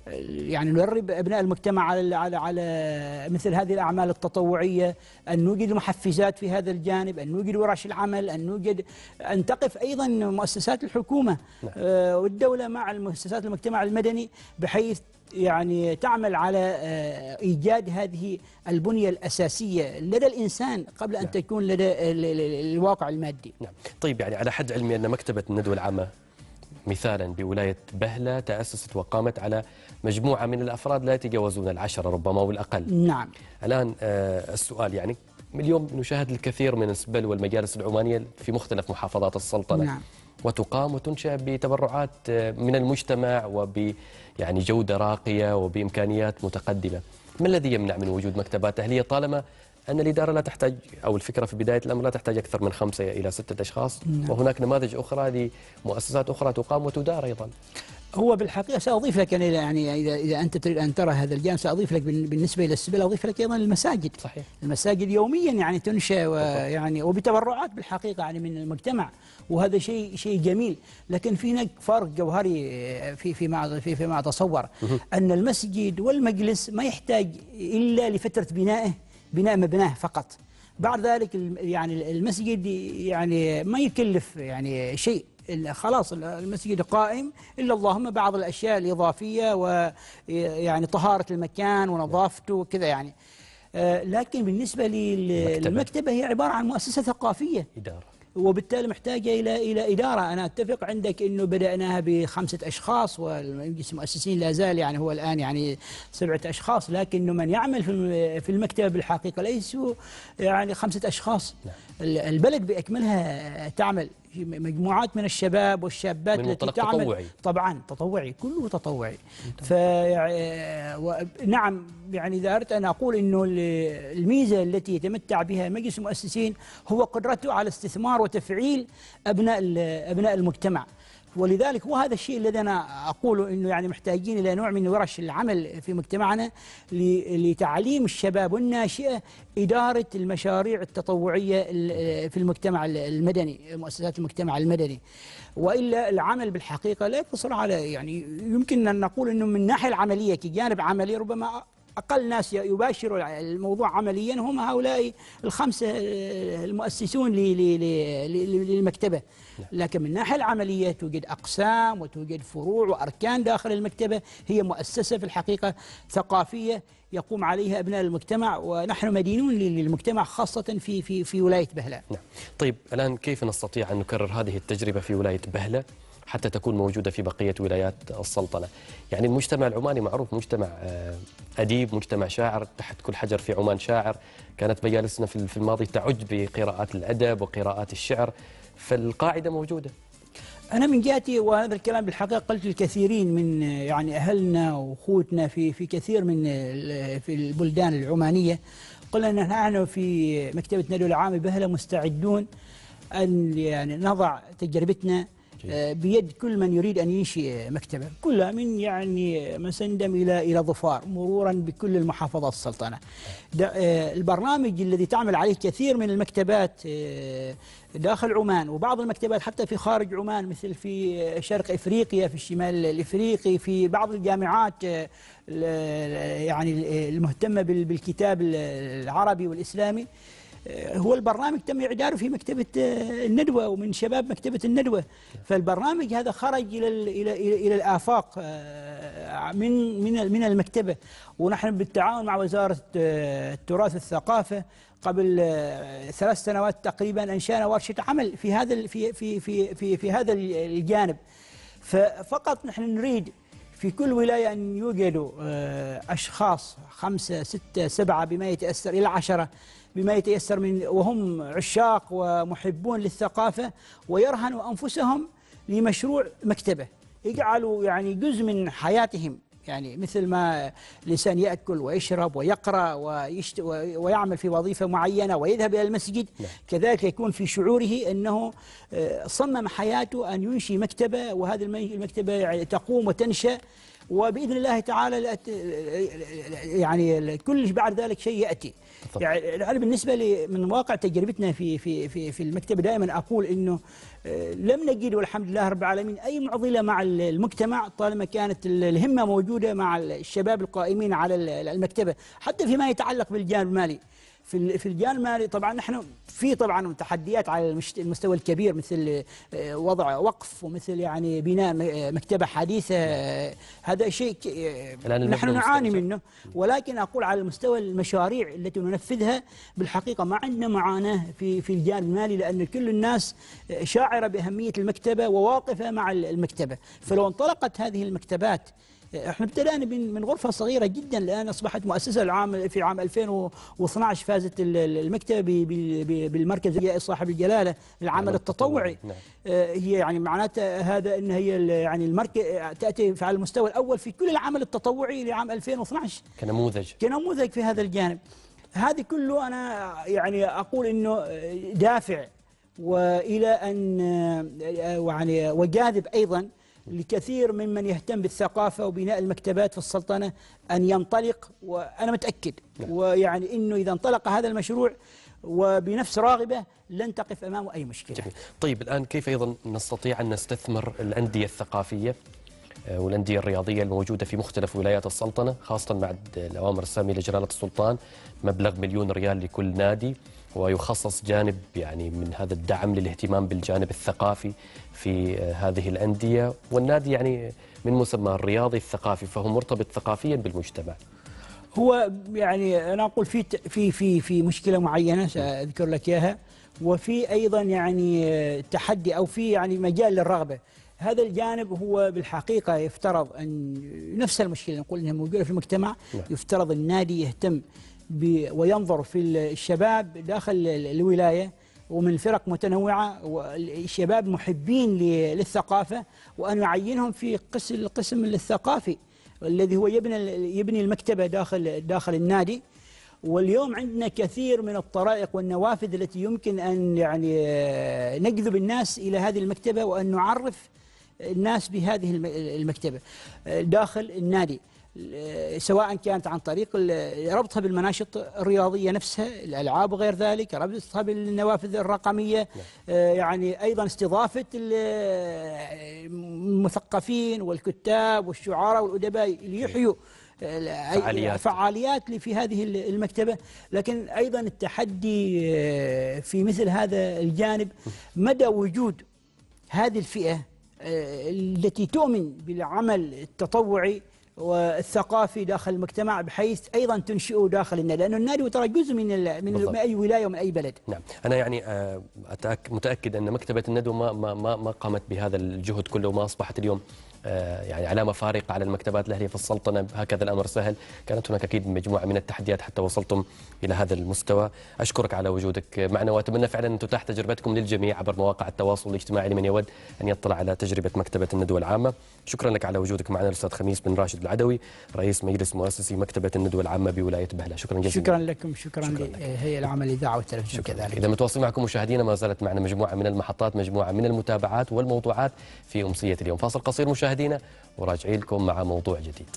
يعني ندرب أبناء المجتمع على على على مثل هذه الأعمال التطوعية، أن نوجد محفزات في هذا الجانب، أن نوجد ورش العمل، أن نوجد أن تقف أيضا مؤسسات الحكومة آه والدولة مع المؤسسات المجتمع المدني بحيث يعني تعمل على إيجاد هذه البنية الأساسية لدى الإنسان قبل أن نعم. تكون لدى الواقع المادي. نعم. طيب يعني على حد علمي أن مكتبة الندوة العامة مثالا بولاية بهلة تأسست وقامت على مجموعة من الأفراد لا يتجاوزون العشرة ربما والأقل. نعم. الآن السؤال يعني اليوم نشاهد الكثير من السبل والمجالس العمانية في مختلف محافظات السلطنة. نعم. وتقام وتنشأ بتبرعات من المجتمع وب يعني جودة راقية وبإمكانيات متقدمة. ما الذي يمنع من وجود مكتبات أهلية طالما أن الإدارة لا تحتاج أو الفكرة في بداية الأمر لا تحتاج أكثر من خمسة إلى ستة أشخاص؟ نعم. وهناك نماذج أخرى لمؤسسات أخرى تقام وتدار أيضا. هو بالحقيقة سأضيف لك يعني إذا إذا أنت تريد أن ترى هذا الجانب سأضيف لك بالنسبة إلى السبل أضيف لك أيضا المساجد. صحيح. المساجد يوميا يعني تنشأ ويعني وبتبرعات بالحقيقة يعني من المجتمع، وهذا شيء شيء جميل. لكن في هناك فرق جوهري في فيما في فيما أتصور أن المسجد والمجلس ما يحتاج إلا لفترة بنائه بناء مبناه فقط. بعد ذلك يعني المسجد يعني ما يكلف يعني شيء، خلاص المسجد قائم إلا اللهم بعض الأشياء الإضافية ويعني طهارة المكان ونظافته وكذا يعني. لكن بالنسبة للمكتبة هي عبارة عن مؤسسة ثقافية إدارة، وبالتالي محتاجة إلى إلى إدارة. أنا أتفق عندك إنه بدأناها بخمسة أشخاص والمجلس المؤسسين لا زال يعني هو الآن يعني سبعة أشخاص، لكنه من يعمل في في المكتبة بالحقيقة ليسوا يعني خمسة أشخاص. البلد بأكملها تعمل مجموعات من الشباب والشابات التي تعمل تطوعي. طبعا تطوعي كله تطوعي. فنعم يعني إذا أردت أن أقول إنه الميزة التي يتمتع بها مجلس المؤسسين هو قدرته على استثمار وتفعيل أبناء أبناء المجتمع. ولذلك وهذا الشيء الذي أنا أقوله إنه يعني محتاجين إلى نوع من ورش العمل في مجتمعنا لتعليم الشباب والناشئة إدارة المشاريع التطوعية في المجتمع المدني، مؤسسات المجتمع المدني. وإلا العمل بالحقيقة لا يقتصر على يعني يمكن أن نقول إنه من الناحية العملية كجانب عملي ربما أقل ناس يباشروا الموضوع عمليا هم هؤلاء الخمسة المؤسسون للمكتبة. لكن من الناحية العملية توجد أقسام وتوجد فروع وأركان داخل المكتبة، هي مؤسسة في الحقيقة ثقافية يقوم عليها أبناء المجتمع، ونحن مدينون للمجتمع خاصة في في في ولاية بهلة. نعم. طيب الآن كيف نستطيع أن نكرر هذه التجربة في ولاية بهلة حتى تكون موجودة في بقية ولايات السلطنة؟ يعني المجتمع العماني معروف مجتمع أديب، مجتمع شاعر، تحت كل حجر في عمان شاعر. كانت مجالسنا في الماضي تعج بقراءات الأدب وقراءات الشعر، فالقاعدة موجودة. أنا من جهتي وهذا الكلام بالحقيقة قلت للكثيرين من يعني أهلنا وأخوتنا في في كثير من في البلدان العمانية، قلنا أن نحن في مكتبة ندوة العامة بهلة مستعدون أن يعني نضع تجربتنا بيد كل من يريد أن ينشئ مكتبة، كلها من يعني مسندم إلى إلى ظفار مرورا بكل المحافظات السلطنة. البرنامج الذي تعمل عليه كثير من المكتبات داخل عمان وبعض المكتبات حتى في خارج عمان مثل في شرق إفريقيا، في الشمال الإفريقي، في بعض الجامعات يعني المهتمة بالكتاب العربي والإسلامي، هو البرنامج تم إعداره في مكتبة الندوة ومن شباب مكتبة الندوة. فالبرنامج هذا خرج إلى إلى إلى الآفاق من من من المكتبة، ونحن بالتعاون مع وزارة التراث والثقافة قبل ثلاث سنوات تقريبا أنشأنا ورشة عمل في هذا في في في في في هذا الجانب. ففقط نحن نريد في كل ولاية أن يوجدوا أشخاص خمسة ستة سبعة بما يتأثر إلى عشرة بما يتيسر من وهم عشاق ومحبون للثقافة ويرهنوا أنفسهم لمشروع مكتبة، يجعلوا يعني جزء من حياتهم، يعني مثل ما الإنسان يأكل ويشرب ويقرأ ويشت ويعمل في وظيفة معينة ويذهب إلى المسجد، كذلك يكون في شعوره أنه صمم حياته أن ينشئ مكتبة، وهذه المكتبة تقوم وتنشأ وباذن الله تعالى يعني كل بعد ذلك شيء ياتي. يعني انا بالنسبه لي من واقع تجربتنا في في في في المكتب دائما اقول انه لم نجد والحمد لله رب العالمين اي معضله مع المجتمع طالما كانت الهمه موجوده مع الشباب القائمين على المكتبه، حتى فيما يتعلق بالجانب المالي. في في الجانب المالي طبعا نحن في طبعا تحديات على المستوى الكبير، مثل وضع وقف ومثل يعني بناء مكتبه حديثه، هذا شيء نحن نعاني منه. ولكن اقول على المستوى المشاريع التي ننفذها بالحقيقه ما عندنا معاناه في في الجانب المالي، لان كل الناس شاعره باهميه المكتبه وواقفه مع المكتبه. فلو انطلقت هذه المكتبات، احنا ابتدأنا من غرفة صغيرة جدا، الآن أصبحت مؤسسة العام في عام ألفين واثنعش فازت المكتبة بالمركز صاحب الجلالة للعمل التطوعي. هي يعني معناتها هذا أن هي يعني المركز تأتي على المستوى الأول في كل العمل التطوعي لعام ألفين واثنعش كنموذج كنموذج في هذا الجانب. هذه كله أنا يعني أقول أنه دافع وإلى أن يعني وجاذب أيضا لكثير ممن يهتم بالثقافة وبناء المكتبات في السلطنة أن ينطلق، وأنا متأكد ويعني أنه إذا انطلق هذا المشروع وبنفس راغبة لن تقف أمامه أي مشكلة. جميل. طيب الآن كيف أيضا نستطيع أن نستثمر الأندية الثقافية والأندية الرياضية الموجودة في مختلف ولايات السلطنة، خاصة بعد الأوامر السامية لجلالة السلطان مبلغ مليون ريال لكل نادي، ويخصص جانب يعني من هذا الدعم للاهتمام بالجانب الثقافي في هذه الأندية، والنادي يعني من مسمى الرياضي الثقافي فهو مرتبط ثقافيا بالمجتمع. هو يعني أنا أقول في في في في مشكلة معينة سأذكر لك إياها، وفي أيضا يعني تحدي أو في يعني مجال للرغبة. هذا الجانب هو بالحقيقة يفترض أن نفس المشكلة نقول أنها موجودة في المجتمع، يفترض النادي يهتم وينظر في الشباب داخل الولاية ومن فرق متنوعة والشباب محبين للثقافة، وأن يعينهم في قسم القسم الثقافي الذي هو يبني يبني المكتبة داخل داخل النادي. واليوم عندنا كثير من الطرائق والنوافذ التي يمكن أن يعني نجذب الناس إلى هذه المكتبة وأن نعرف الناس بهذه المكتبة داخل النادي، سواء كانت عن طريق ربطها بالمناشط الرياضية نفسها، الألعاب وغير ذلك، ربطها بالنوافذ الرقمية، يعني أيضا استضافة المثقفين والكتاب والشعراء والأدباء ليحيوا فعاليات. فعاليات في هذه المكتبة. لكن أيضا التحدي في مثل هذا الجانب مدى وجود هذه الفئة التي تؤمن بالعمل التطوعي والثقافي داخل المجتمع، بحيث ايضا تنشئه داخل النادي، لانه النادي ترى جزء من من اي ولايه ومن اي بلد. نعم، انا يعني متاكد ان مكتبه الندوه ما ما ما قامت بهذا الجهد كله وما اصبحت اليوم يعني علامه فارقه على المكتبات الاهليه في السلطنه. هكذا الامر سهل، كانت هناك اكيد مجموعه من التحديات حتى وصلتم الى هذا المستوى. اشكرك على وجودك معنا، واتمنى فعلا ان تتاح تجربتكم للجميع عبر مواقع التواصل الاجتماعي لمن يود ان يطلع على تجربه مكتبه الندوه العامه. شكرا لك على وجودك معنا الاستاذ خميس بن راشد العدوي، رئيس مجلس مؤسسي مكتبه الندوه العامه بولايه بهلا. شكرا جزيلا. شكرا لكم، شكرا, شكرا لهيئه العمل الاذاعه والتلفزيون كذلك. اذا متواصل معكم مشاهدينا، ما زالت معنا مجموعه من المحطات، مجموعه من المتابعات والموضوعات في امسيه اليوم. فاصل قصير مشاهدينا وراجعين لكم مع موضوع جديد.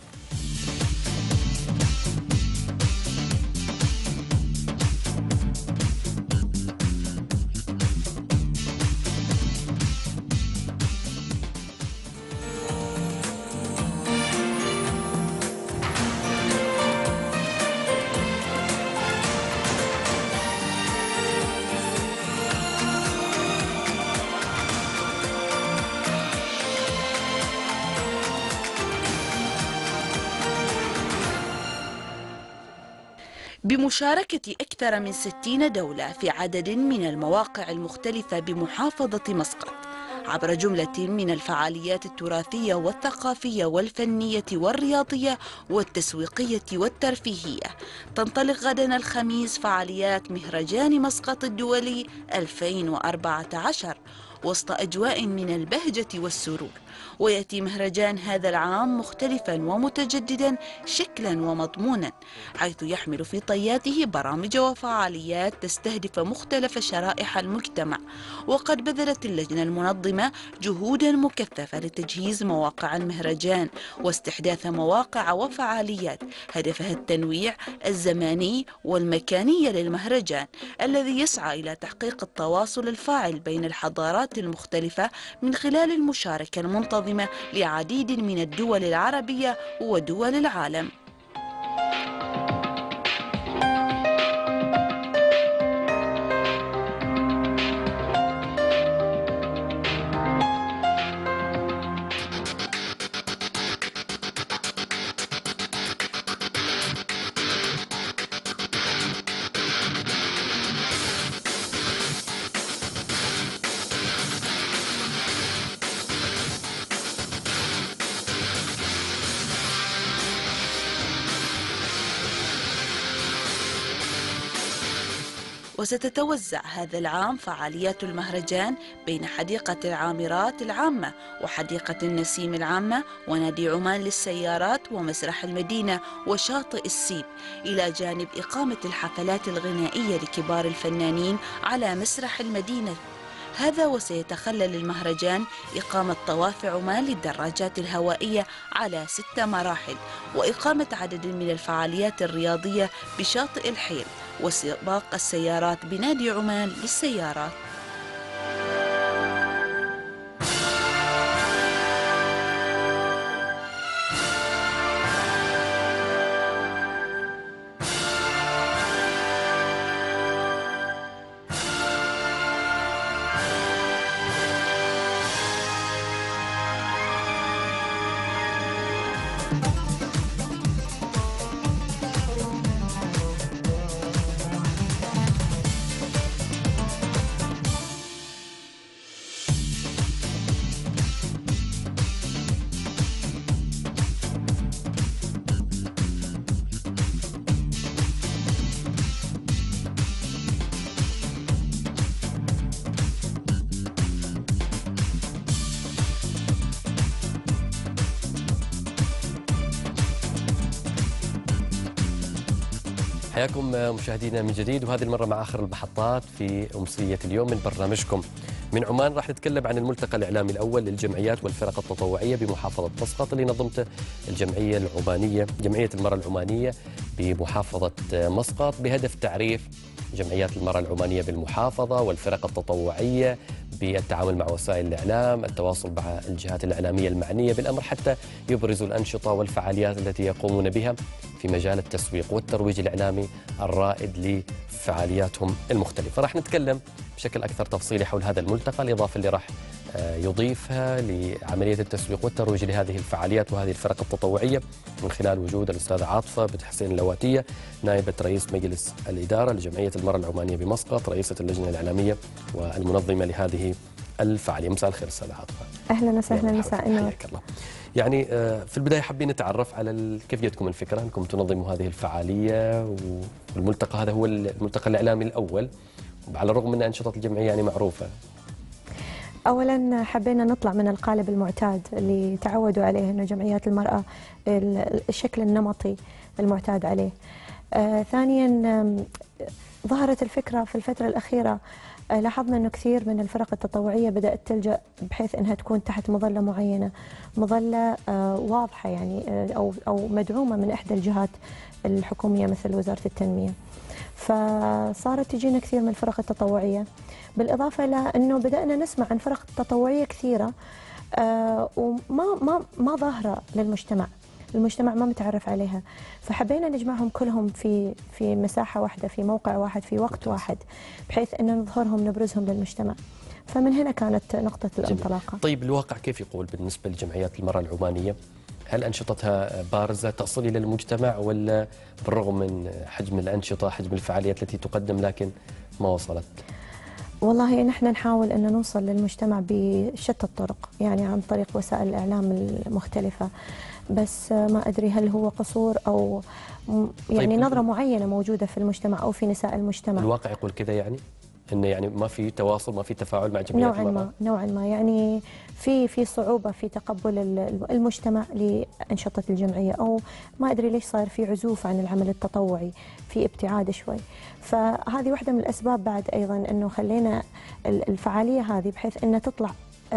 بمشاركة أكثر من ستين دولة في عدد من المواقع المختلفة بمحافظة مسقط عبر جملة من الفعاليات التراثية والثقافية والفنية والرياضية والتسويقية والترفيهية، تنطلق غدا الخميس فعاليات مهرجان مسقط الدولي ألفين وأربعة عشر، وسط أجواء من البهجة والسرور. ويأتي مهرجان هذا العام مختلفا ومتجددا شكلا ومضمونا، حيث يحمل في طياته برامج وفعاليات تستهدف مختلف شرائح المجتمع. وقد بذلت اللجنة المنظمة جهودا مكثفة لتجهيز مواقع المهرجان واستحداث مواقع وفعاليات هدفها التنويع الزماني والمكاني للمهرجان، الذي يسعى إلى تحقيق التواصل الفاعل بين الحضارات المختلفة من خلال المشاركة المنتظمة لعديد من الدول العربية ودول العالم. وستتوزع هذا العام فعاليات المهرجان بين حديقة العامرات العامة وحديقة النسيم العامة ونادي عمان للسيارات ومسرح المدينة وشاطئ السيب، إلى جانب إقامة الحفلات الغنائية لكبار الفنانين على مسرح المدينة. هذا وسيتخلل المهرجان إقامة طواف عمان للدراجات الهوائية على ست مراحل، وإقامة عدد من الفعاليات الرياضية بشاطئ الحيل، وسباق السيارات بنادي عمان للسيارات. حياكم مشاهدينا من جديد، وهذه المرة مع آخر المحطات في أمسية اليوم من برنامجكم من عمان. راح نتكلم عن الملتقى الإعلامي الأول للجمعيات والفرق التطوعية بمحافظة مسقط اللي نظمته الجمعية العمانية جمعية المرأة العمانية بمحافظة مسقط، بهدف تعريف جمعيات المرأة العمانية بالمحافظة والفرق التطوعية بالتعامل مع وسائل الإعلام، التواصل مع الجهات الإعلامية المعنية بالأمر، حتى يبرزوا الأنشطة والفعاليات التي يقومون بها في مجال التسويق والترويج الإعلامي الرائد لفعالياتهم المختلفة. راح نتكلم بشكل أكثر تفصيلي حول هذا الملتقى، الإضافة اللي راح يضيفها لعملية التسويق والترويج لهذه الفعاليات وهذه الفرق التطوعية من خلال وجود الأستاذة عاطفة بنت حسين اللواتية، نائبة رئيس مجلس الإدارة لجمعية المرأة العمانية بمسقط، رئيسة اللجنة الإعلامية والمنظمة لهذه الفعالية. مساء الخير أستاذة عاطفة. أهلا وسهلا، مساء النور. حياك الله. يعني في البداية حابين نتعرف على كيف جتكم الفكرة أنكم تنظموا هذه الفعالية، والملتقى هذا هو الملتقى الإعلامي الأول على الرغم من أنشطة الجمعية يعني معروفة. أولا حبينا نطلع من القالب المعتاد اللي تعودوا عليه أنه جمعيات المرأة الشكل النمطي المعتاد عليه. آه ثانيا ظهرت الفكرة في الفترة الأخيرة، آه لاحظنا أنه كثير من الفرق التطوعية بدأت تلجأ بحيث أنها تكون تحت مظلة معينة، مظلة آه واضحة يعني آه أو أو مدعومة من إحدى الجهات الحكومية مثل وزارة التنمية. فصارت تجينا كثير من الفرق التطوعية، بالإضافة إلى أنه بدأنا نسمع عن فرق تطوعية كثيرة آه وما ما ما ظاهرة للمجتمع، المجتمع ما متعرف عليها، فحبينا نجمعهم كلهم في في مساحة واحدة، في موقع واحد، في وقت واحد، بحيث أن نظهرهم نبرزهم للمجتمع. فمن هنا كانت نقطة الانطلاقة. طيب الواقع كيف يقول بالنسبة لجمعيات المرأة العمانية؟ هل أنشطتها بارزة تصل إلى المجتمع، ولا بالرغم من حجم الأنشطة حجم الفعاليات التي تقدم لكن ما وصلت؟ والله نحن نحاول أن نوصل للمجتمع بشتى الطرق، يعني عن طريق وسائل الإعلام المختلفة، بس ما أدري هل هو قصور أو يعني طيب نظرة معينة موجودة في المجتمع أو في نساء المجتمع. الواقع يقول كذا يعني؟ انه يعني ما في تواصل، ما في تفاعل مع جمعيات نوعا المرأة؟ ما نوعا ما يعني في في صعوبة في تقبل المجتمع لأنشطة الجمعية، أو ما أدري ليش صار في عزوف عن العمل التطوعي، في ابتعاد شوي. فهذه واحدة من الأسباب بعد أيضا أنه خلينا الفعالية هذه بحيث أنها تطلع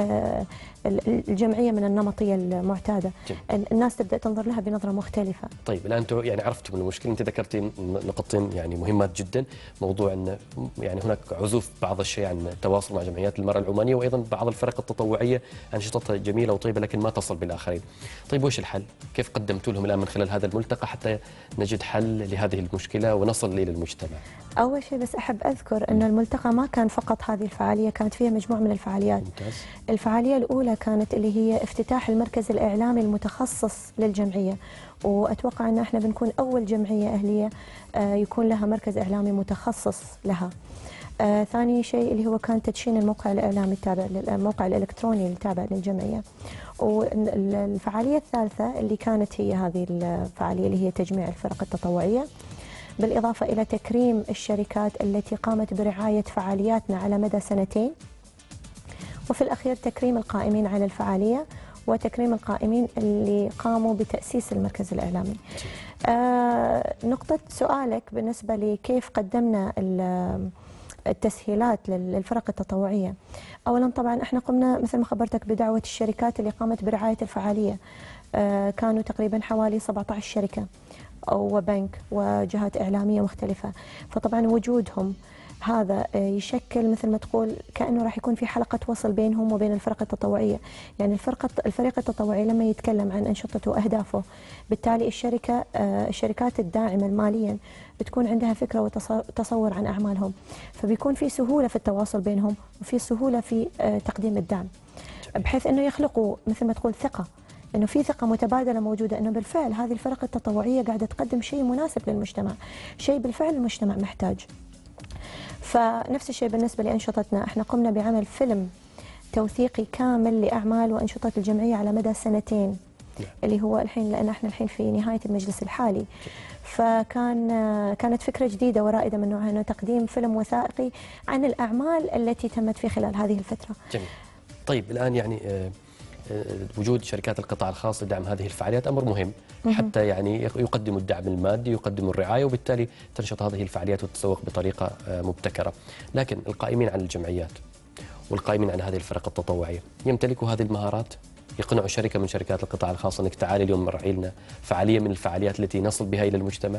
الجمعية من النمطية المعتادة، جميل. الناس تبدأ تنظر لها بنظرة مختلفة. طيب الآن أنتم يعني عرفتوا من المشكلة، أنت ذكرتي نقطتين يعني مهمات جدا، موضوع أن يعني هناك عزوف بعض الشيء عن التواصل مع جمعيات المرأة العمانية، وأيضا بعض الفرق التطوعية أنشطتها جميلة وطيبة لكن ما تصل بالآخرين. طيب وش الحل؟ كيف قدمتوا لهم الآن من خلال هذا الملتقى حتى نجد حل لهذه المشكلة ونصل إلى المجتمع؟ أول شيء بس أحب أذكر أن الملتقى ما كان فقط هذه الفعالية، كانت فيها مجموعة من الفعاليات. ممتاز. الفعالية الأولى كانت اللي هي افتتاح المركز الإعلامي المتخصص للجمعية، وأتوقع أن احنا بنكون أول جمعية أهلية يكون لها مركز إعلامي متخصص لها. آه، ثاني شيء اللي هو كان تدشين الموقع الإعلامي التابع للموقع الإلكتروني التابع للجمعية. والفعالية الثالثة اللي كانت هي هذه الفعالية اللي هي تجميع الفرق التطوعية، بالإضافة إلى تكريم الشركات التي قامت برعاية فعالياتنا على مدى سنتين، وفي الأخير تكريم القائمين على الفعالية وتكريم القائمين اللي قاموا بتأسيس المركز الإعلامي. آه نقطة سؤالك بالنسبة لكيف قدمنا التسهيلات للفرق التطوعية، أولا طبعا احنا قمنا مثل ما خبرتك بدعوة الشركات اللي قامت برعاية الفعالية. آه كانوا تقريبا حوالي سبعة عشر شركة وبنك وجهات إعلامية مختلفة، فطبعا وجودهم هذا يشكل مثل ما تقول كأنه راح يكون في حلقة وصل بينهم وبين الفرق التطوعية. يعني الفرقة الفريق التطوعي لما يتكلم عن أنشطته وأهدافه، بالتالي الشركة الشركات الداعمة ماليا بتكون عندها فكرة وتصور عن أعمالهم، فبيكون في سهولة في التواصل بينهم وفي سهولة في تقديم الدعم، بحيث أنه يخلقوا مثل ما تقول ثقة، انه في ثقه متبادله موجوده، انه بالفعل هذه الفرق التطوعيه قاعده تقدم شيء مناسب للمجتمع، شيء بالفعل المجتمع محتاج. فنفس الشيء بالنسبه لانشطتنا، احنا قمنا بعمل فيلم توثيقي كامل لاعمال وانشطه الجمعيه على مدى سنتين، اللي هو الحين لان احنا الحين في نهايه المجلس الحالي، فكان كانت فكره جديده ورائده من نوعها، انه تقديم فيلم وثائقي عن الاعمال التي تمت في خلال هذه الفتره. جميل. طيب الان يعني آه وجود شركات القطاع الخاص لدعم هذه الفعاليات أمر مهم، حتى يعني يقدموا الدعم المادي، يقدموا الرعاية، وبالتالي تنشط هذه الفعاليات وتتسوق بطريقة مبتكرة. لكن القائمين على الجمعيات والقائمين على هذه الفرق التطوعية يمتلكوا هذه المهارات؟ يقنعوا شركة من شركات القطاع الخاص أنك تعالي اليوم رعي لنا فعالية من الفعاليات التي نصل بها إلى المجتمع؟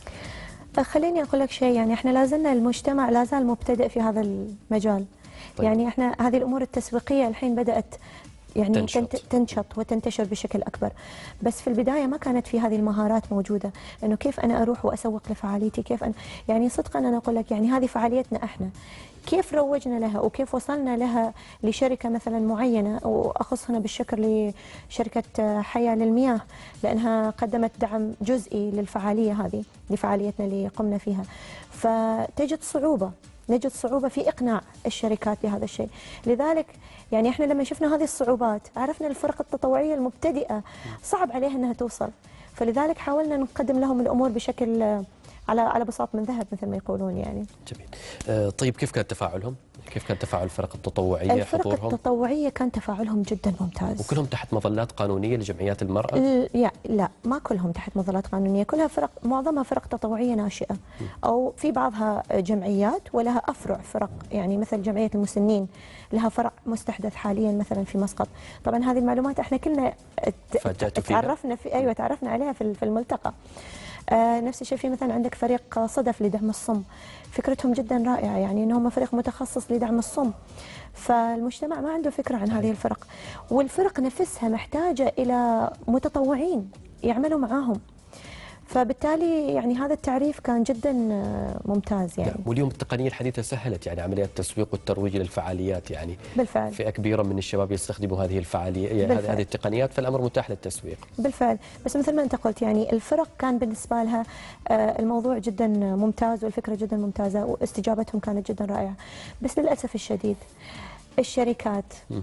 خليني أقول لك شيء، يعني احنا لازلنا المجتمع لا زال مبتدئ في هذا المجال. طيب. يعني احنا هذه الأمور التسويقية الحين بدأت يعني تنشط. تنشط وتنتشر بشكل أكبر، بس في البداية ما كانت في هذه المهارات موجودة، إنه كيف أنا أروح وأسوق لفعاليتي، كيف أنا يعني صدقا أنا أقول لك يعني هذه فعاليتنا إحنا كيف روجنا لها وكيف وصلنا لها لشركة مثلا معينة، وأخص هنا بالشكر لشركة حياة للمياه لأنها قدمت دعم جزئي للفعالية هذه لفعاليتنا اللي قمنا فيها، فتجد صعوبة نجد صعوبة في إقناع الشركات بهذا الشيء. لذلك يعني احنا لما شفنا هذه الصعوبات عرفنا الفرق التطوعية المبتدئة صعب عليها انها توصل، فلذلك حاولنا نقدم لهم الامور بشكل على على بساط من ذهب مثل ما يقولون يعني. جميل. آه طيب كيف كان تفاعلهم؟ كيف كان تفاعل الفرق التطوعية؟ الفرق حضورهم؟ التطوعية كان تفاعلهم جدا ممتاز. وكلهم تحت مظلات قانونية لجمعيات المرأة؟ لا لا ما كلهم تحت مظلات قانونية، كلها فرق، معظمها فرق تطوعية ناشئة، أو في بعضها جمعيات ولها أفرع فرق، يعني مثل جمعية المسنين لها فرع مستحدث حاليا مثلا في مسقط. طبعا هذه المعلومات احنا كلنا تعرفنا في ايوه تعرفنا عليها في الملتقى. آه نفس الشيء في مثلا عندك فريق صدف لدعم الصم، فكرتهم جدا رائعة، يعني انهم فريق متخصص لدعم الصم، فالمجتمع ما عنده فكرة عن هذه الفرق، والفرق نفسها محتاجة إلى متطوعين يعملوا معاهم، فبالتالي يعني هذا التعريف كان جدا ممتاز يعني. واليوم التقنية الحديثة سهلت يعني عملية التسويق والترويج للفعاليات، يعني بالفعل فئة كبيرة من الشباب يستخدموا هذه الفعاليات هذه هذه التقنيات، فالأمر متاح للتسويق. بالفعل، بس مثل ما أنت قلت يعني الفرق كان بالنسبة لها الموضوع جدا ممتاز والفكرة جدا ممتازة واستجابتهم كانت جدا رائعة، بس للأسف الشديد الشركات.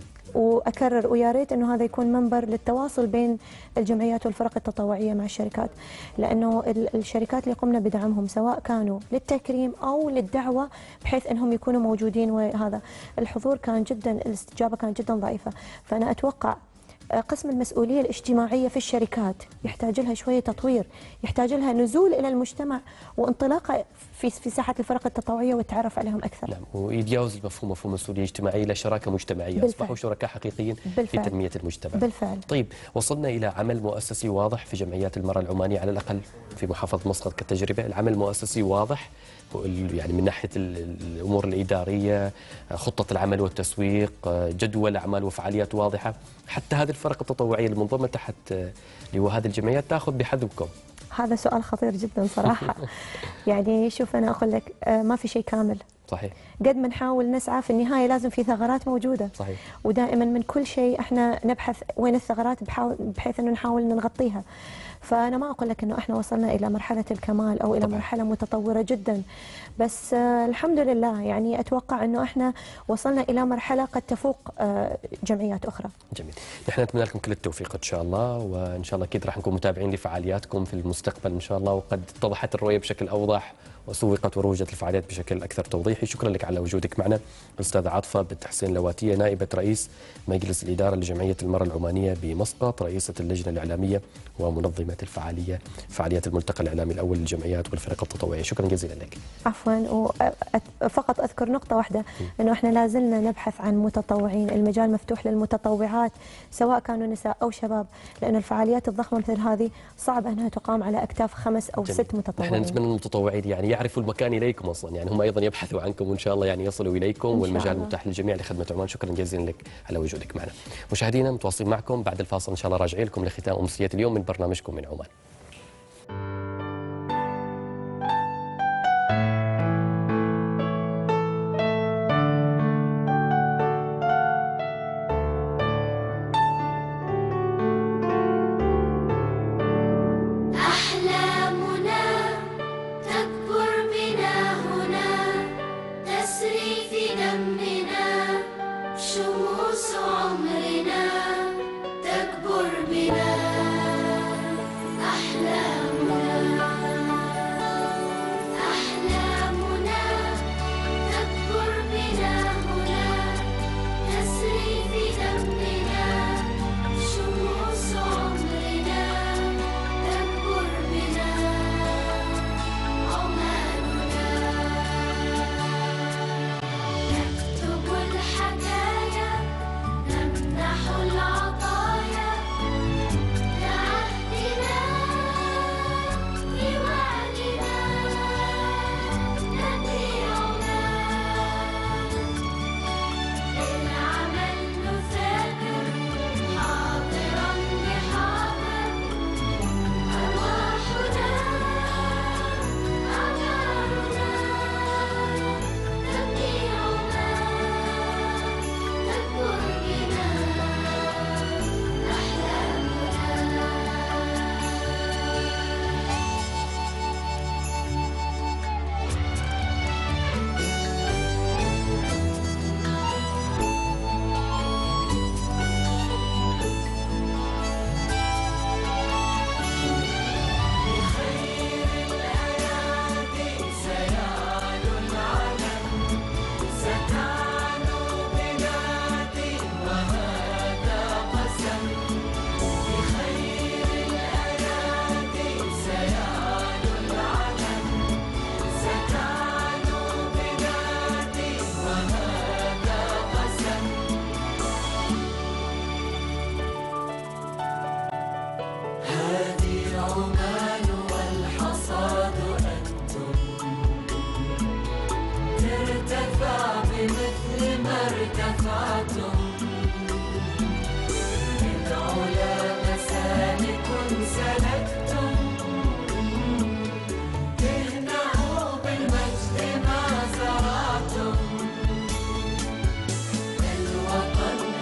واكرر ويا ريت انه هذا يكون منبر للتواصل بين الجمعيات والفرق التطوعيه مع الشركات، لانه الشركات اللي قمنا بدعمهم سواء كانوا للتكريم او للدعوه بحيث انهم يكونوا موجودين، وهذا الحضور كان جدا، الاستجابه كانت جدا ضعيفه. فانا اتوقع قسم المسؤوليه الاجتماعيه في الشركات يحتاج لها شويه تطوير، يحتاج لها نزول الى المجتمع وانطلاقه في في ساحه الفرق التطوعيه والتعرف عليهم اكثر. نعم، ويتجاوز المفهوم مفهوم المسؤوليه الاجتماعيه الى شراكه مجتمعيه، بالفعل. اصبحوا شركاء حقيقيين بالفعل. في تنميه المجتمع. بالفعل. طيب، وصلنا الى عمل مؤسسي واضح في جمعيات المراه العمانيه، على الاقل في محافظه مسقط كتجربه، العمل المؤسسي واضح يعني من ناحيه الامور الاداريه، خطه العمل والتسويق، جدول اعمال وفعاليات واضحه، حتى هذه الفرق التطوعيه المنظمه تحت اللي هو هذه الجمعيات تاخذ بحذوكم. هذا سؤال خطير جدا صراحه. يعني شوف انا اقول لك ما في شيء كامل. صحيح. قد ما نحاول نسعى في النهايه لازم في ثغرات موجوده. صحيح. ودائما من كل شيء احنا نبحث وين الثغرات بحيث انه نحاول نغطيها. فانا ما اقول لك انه احنا وصلنا الى مرحله الكمال او الى طبعا. مرحله متطوره جدا، بس آه الحمد لله يعني اتوقع انه احنا وصلنا الى مرحله قد تفوق آه جمعيات اخرى. جميل، نحن نتمنى لكم كل التوفيق ان شاء الله، وان شاء الله اكيد راح نكون متابعين لفعالياتكم في المستقبل ان شاء الله، وقد اتضحت الرؤيه بشكل اوضح وسوقت وروجت الفعاليات بشكل اكثر توضيحي. شكرا لك على وجودك معنا الاستاذه عاطفه بنت حسين لواتيه، نائبه رئيس مجلس الاداره لجمعيه المراه العمانيه بمسقط، رئيسه اللجنه الاعلاميه ومنظمه الفعاليه فعاليات الملتقى الاعلامي الاول للجمعيات والفرق التطوعيه. شكرا جزيلا لك. عفوا، وفقط اذكر نقطه واحده، انه احنا لا زلنا نبحث عن متطوعين، المجال مفتوح للمتطوعات سواء كانوا نساء او شباب، لانه الفعاليات الضخمه مثل هذه صعب انها تقام على اكتاف خمس او جميل. ست متطوعين. احنا نتمنى المتطوعين يعني يعرفوا المكان اليكم اصلا، يعني هم ايضا يبحثوا عنكم وان شاء الله يعني يصلوا اليكم، والمجال متاح للجميع لخدمه عمان. شكرا جزيلا لك على وجودك معنا. مشاهدينا متواصلين معكم بعد الفاصل ان شاء الله، راجعين لكم لختام امسيه اليوم من برنامجكم من عمان.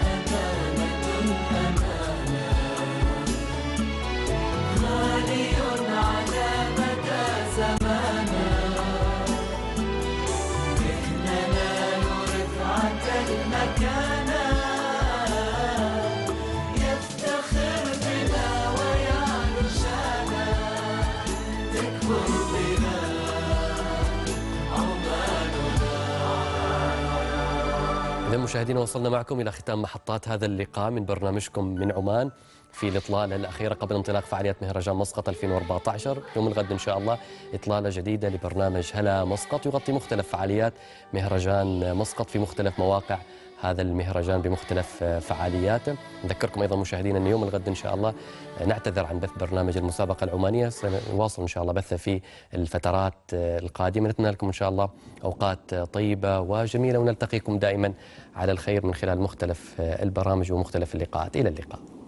غالي إذا مشاهدينا وصلنا معكم إلى ختام محطات هذا اللقاء من برنامجكم من عمان في الإطلالة الأخيرة قبل انطلاق فعاليات مهرجان مسقط ألفين وأربعة عشر. يوم الغد إن شاء الله إطلالة جديدة لبرنامج هلا مسقط يغطي مختلف فعاليات مهرجان مسقط في مختلف مواقع هذا المهرجان بمختلف فعالياته. نذكركم أيضا مشاهدينا أن يوم الغد إن شاء الله نعتذر عن بث برنامج المسابقة العمانية، سنواصل إن شاء الله بثه في الفترات القادمة. نتمنى لكم إن شاء الله أوقات طيبة وجميلة، ونلتقيكم دائما على الخير من خلال مختلف البرامج ومختلف اللقاءات. إلى اللقاء.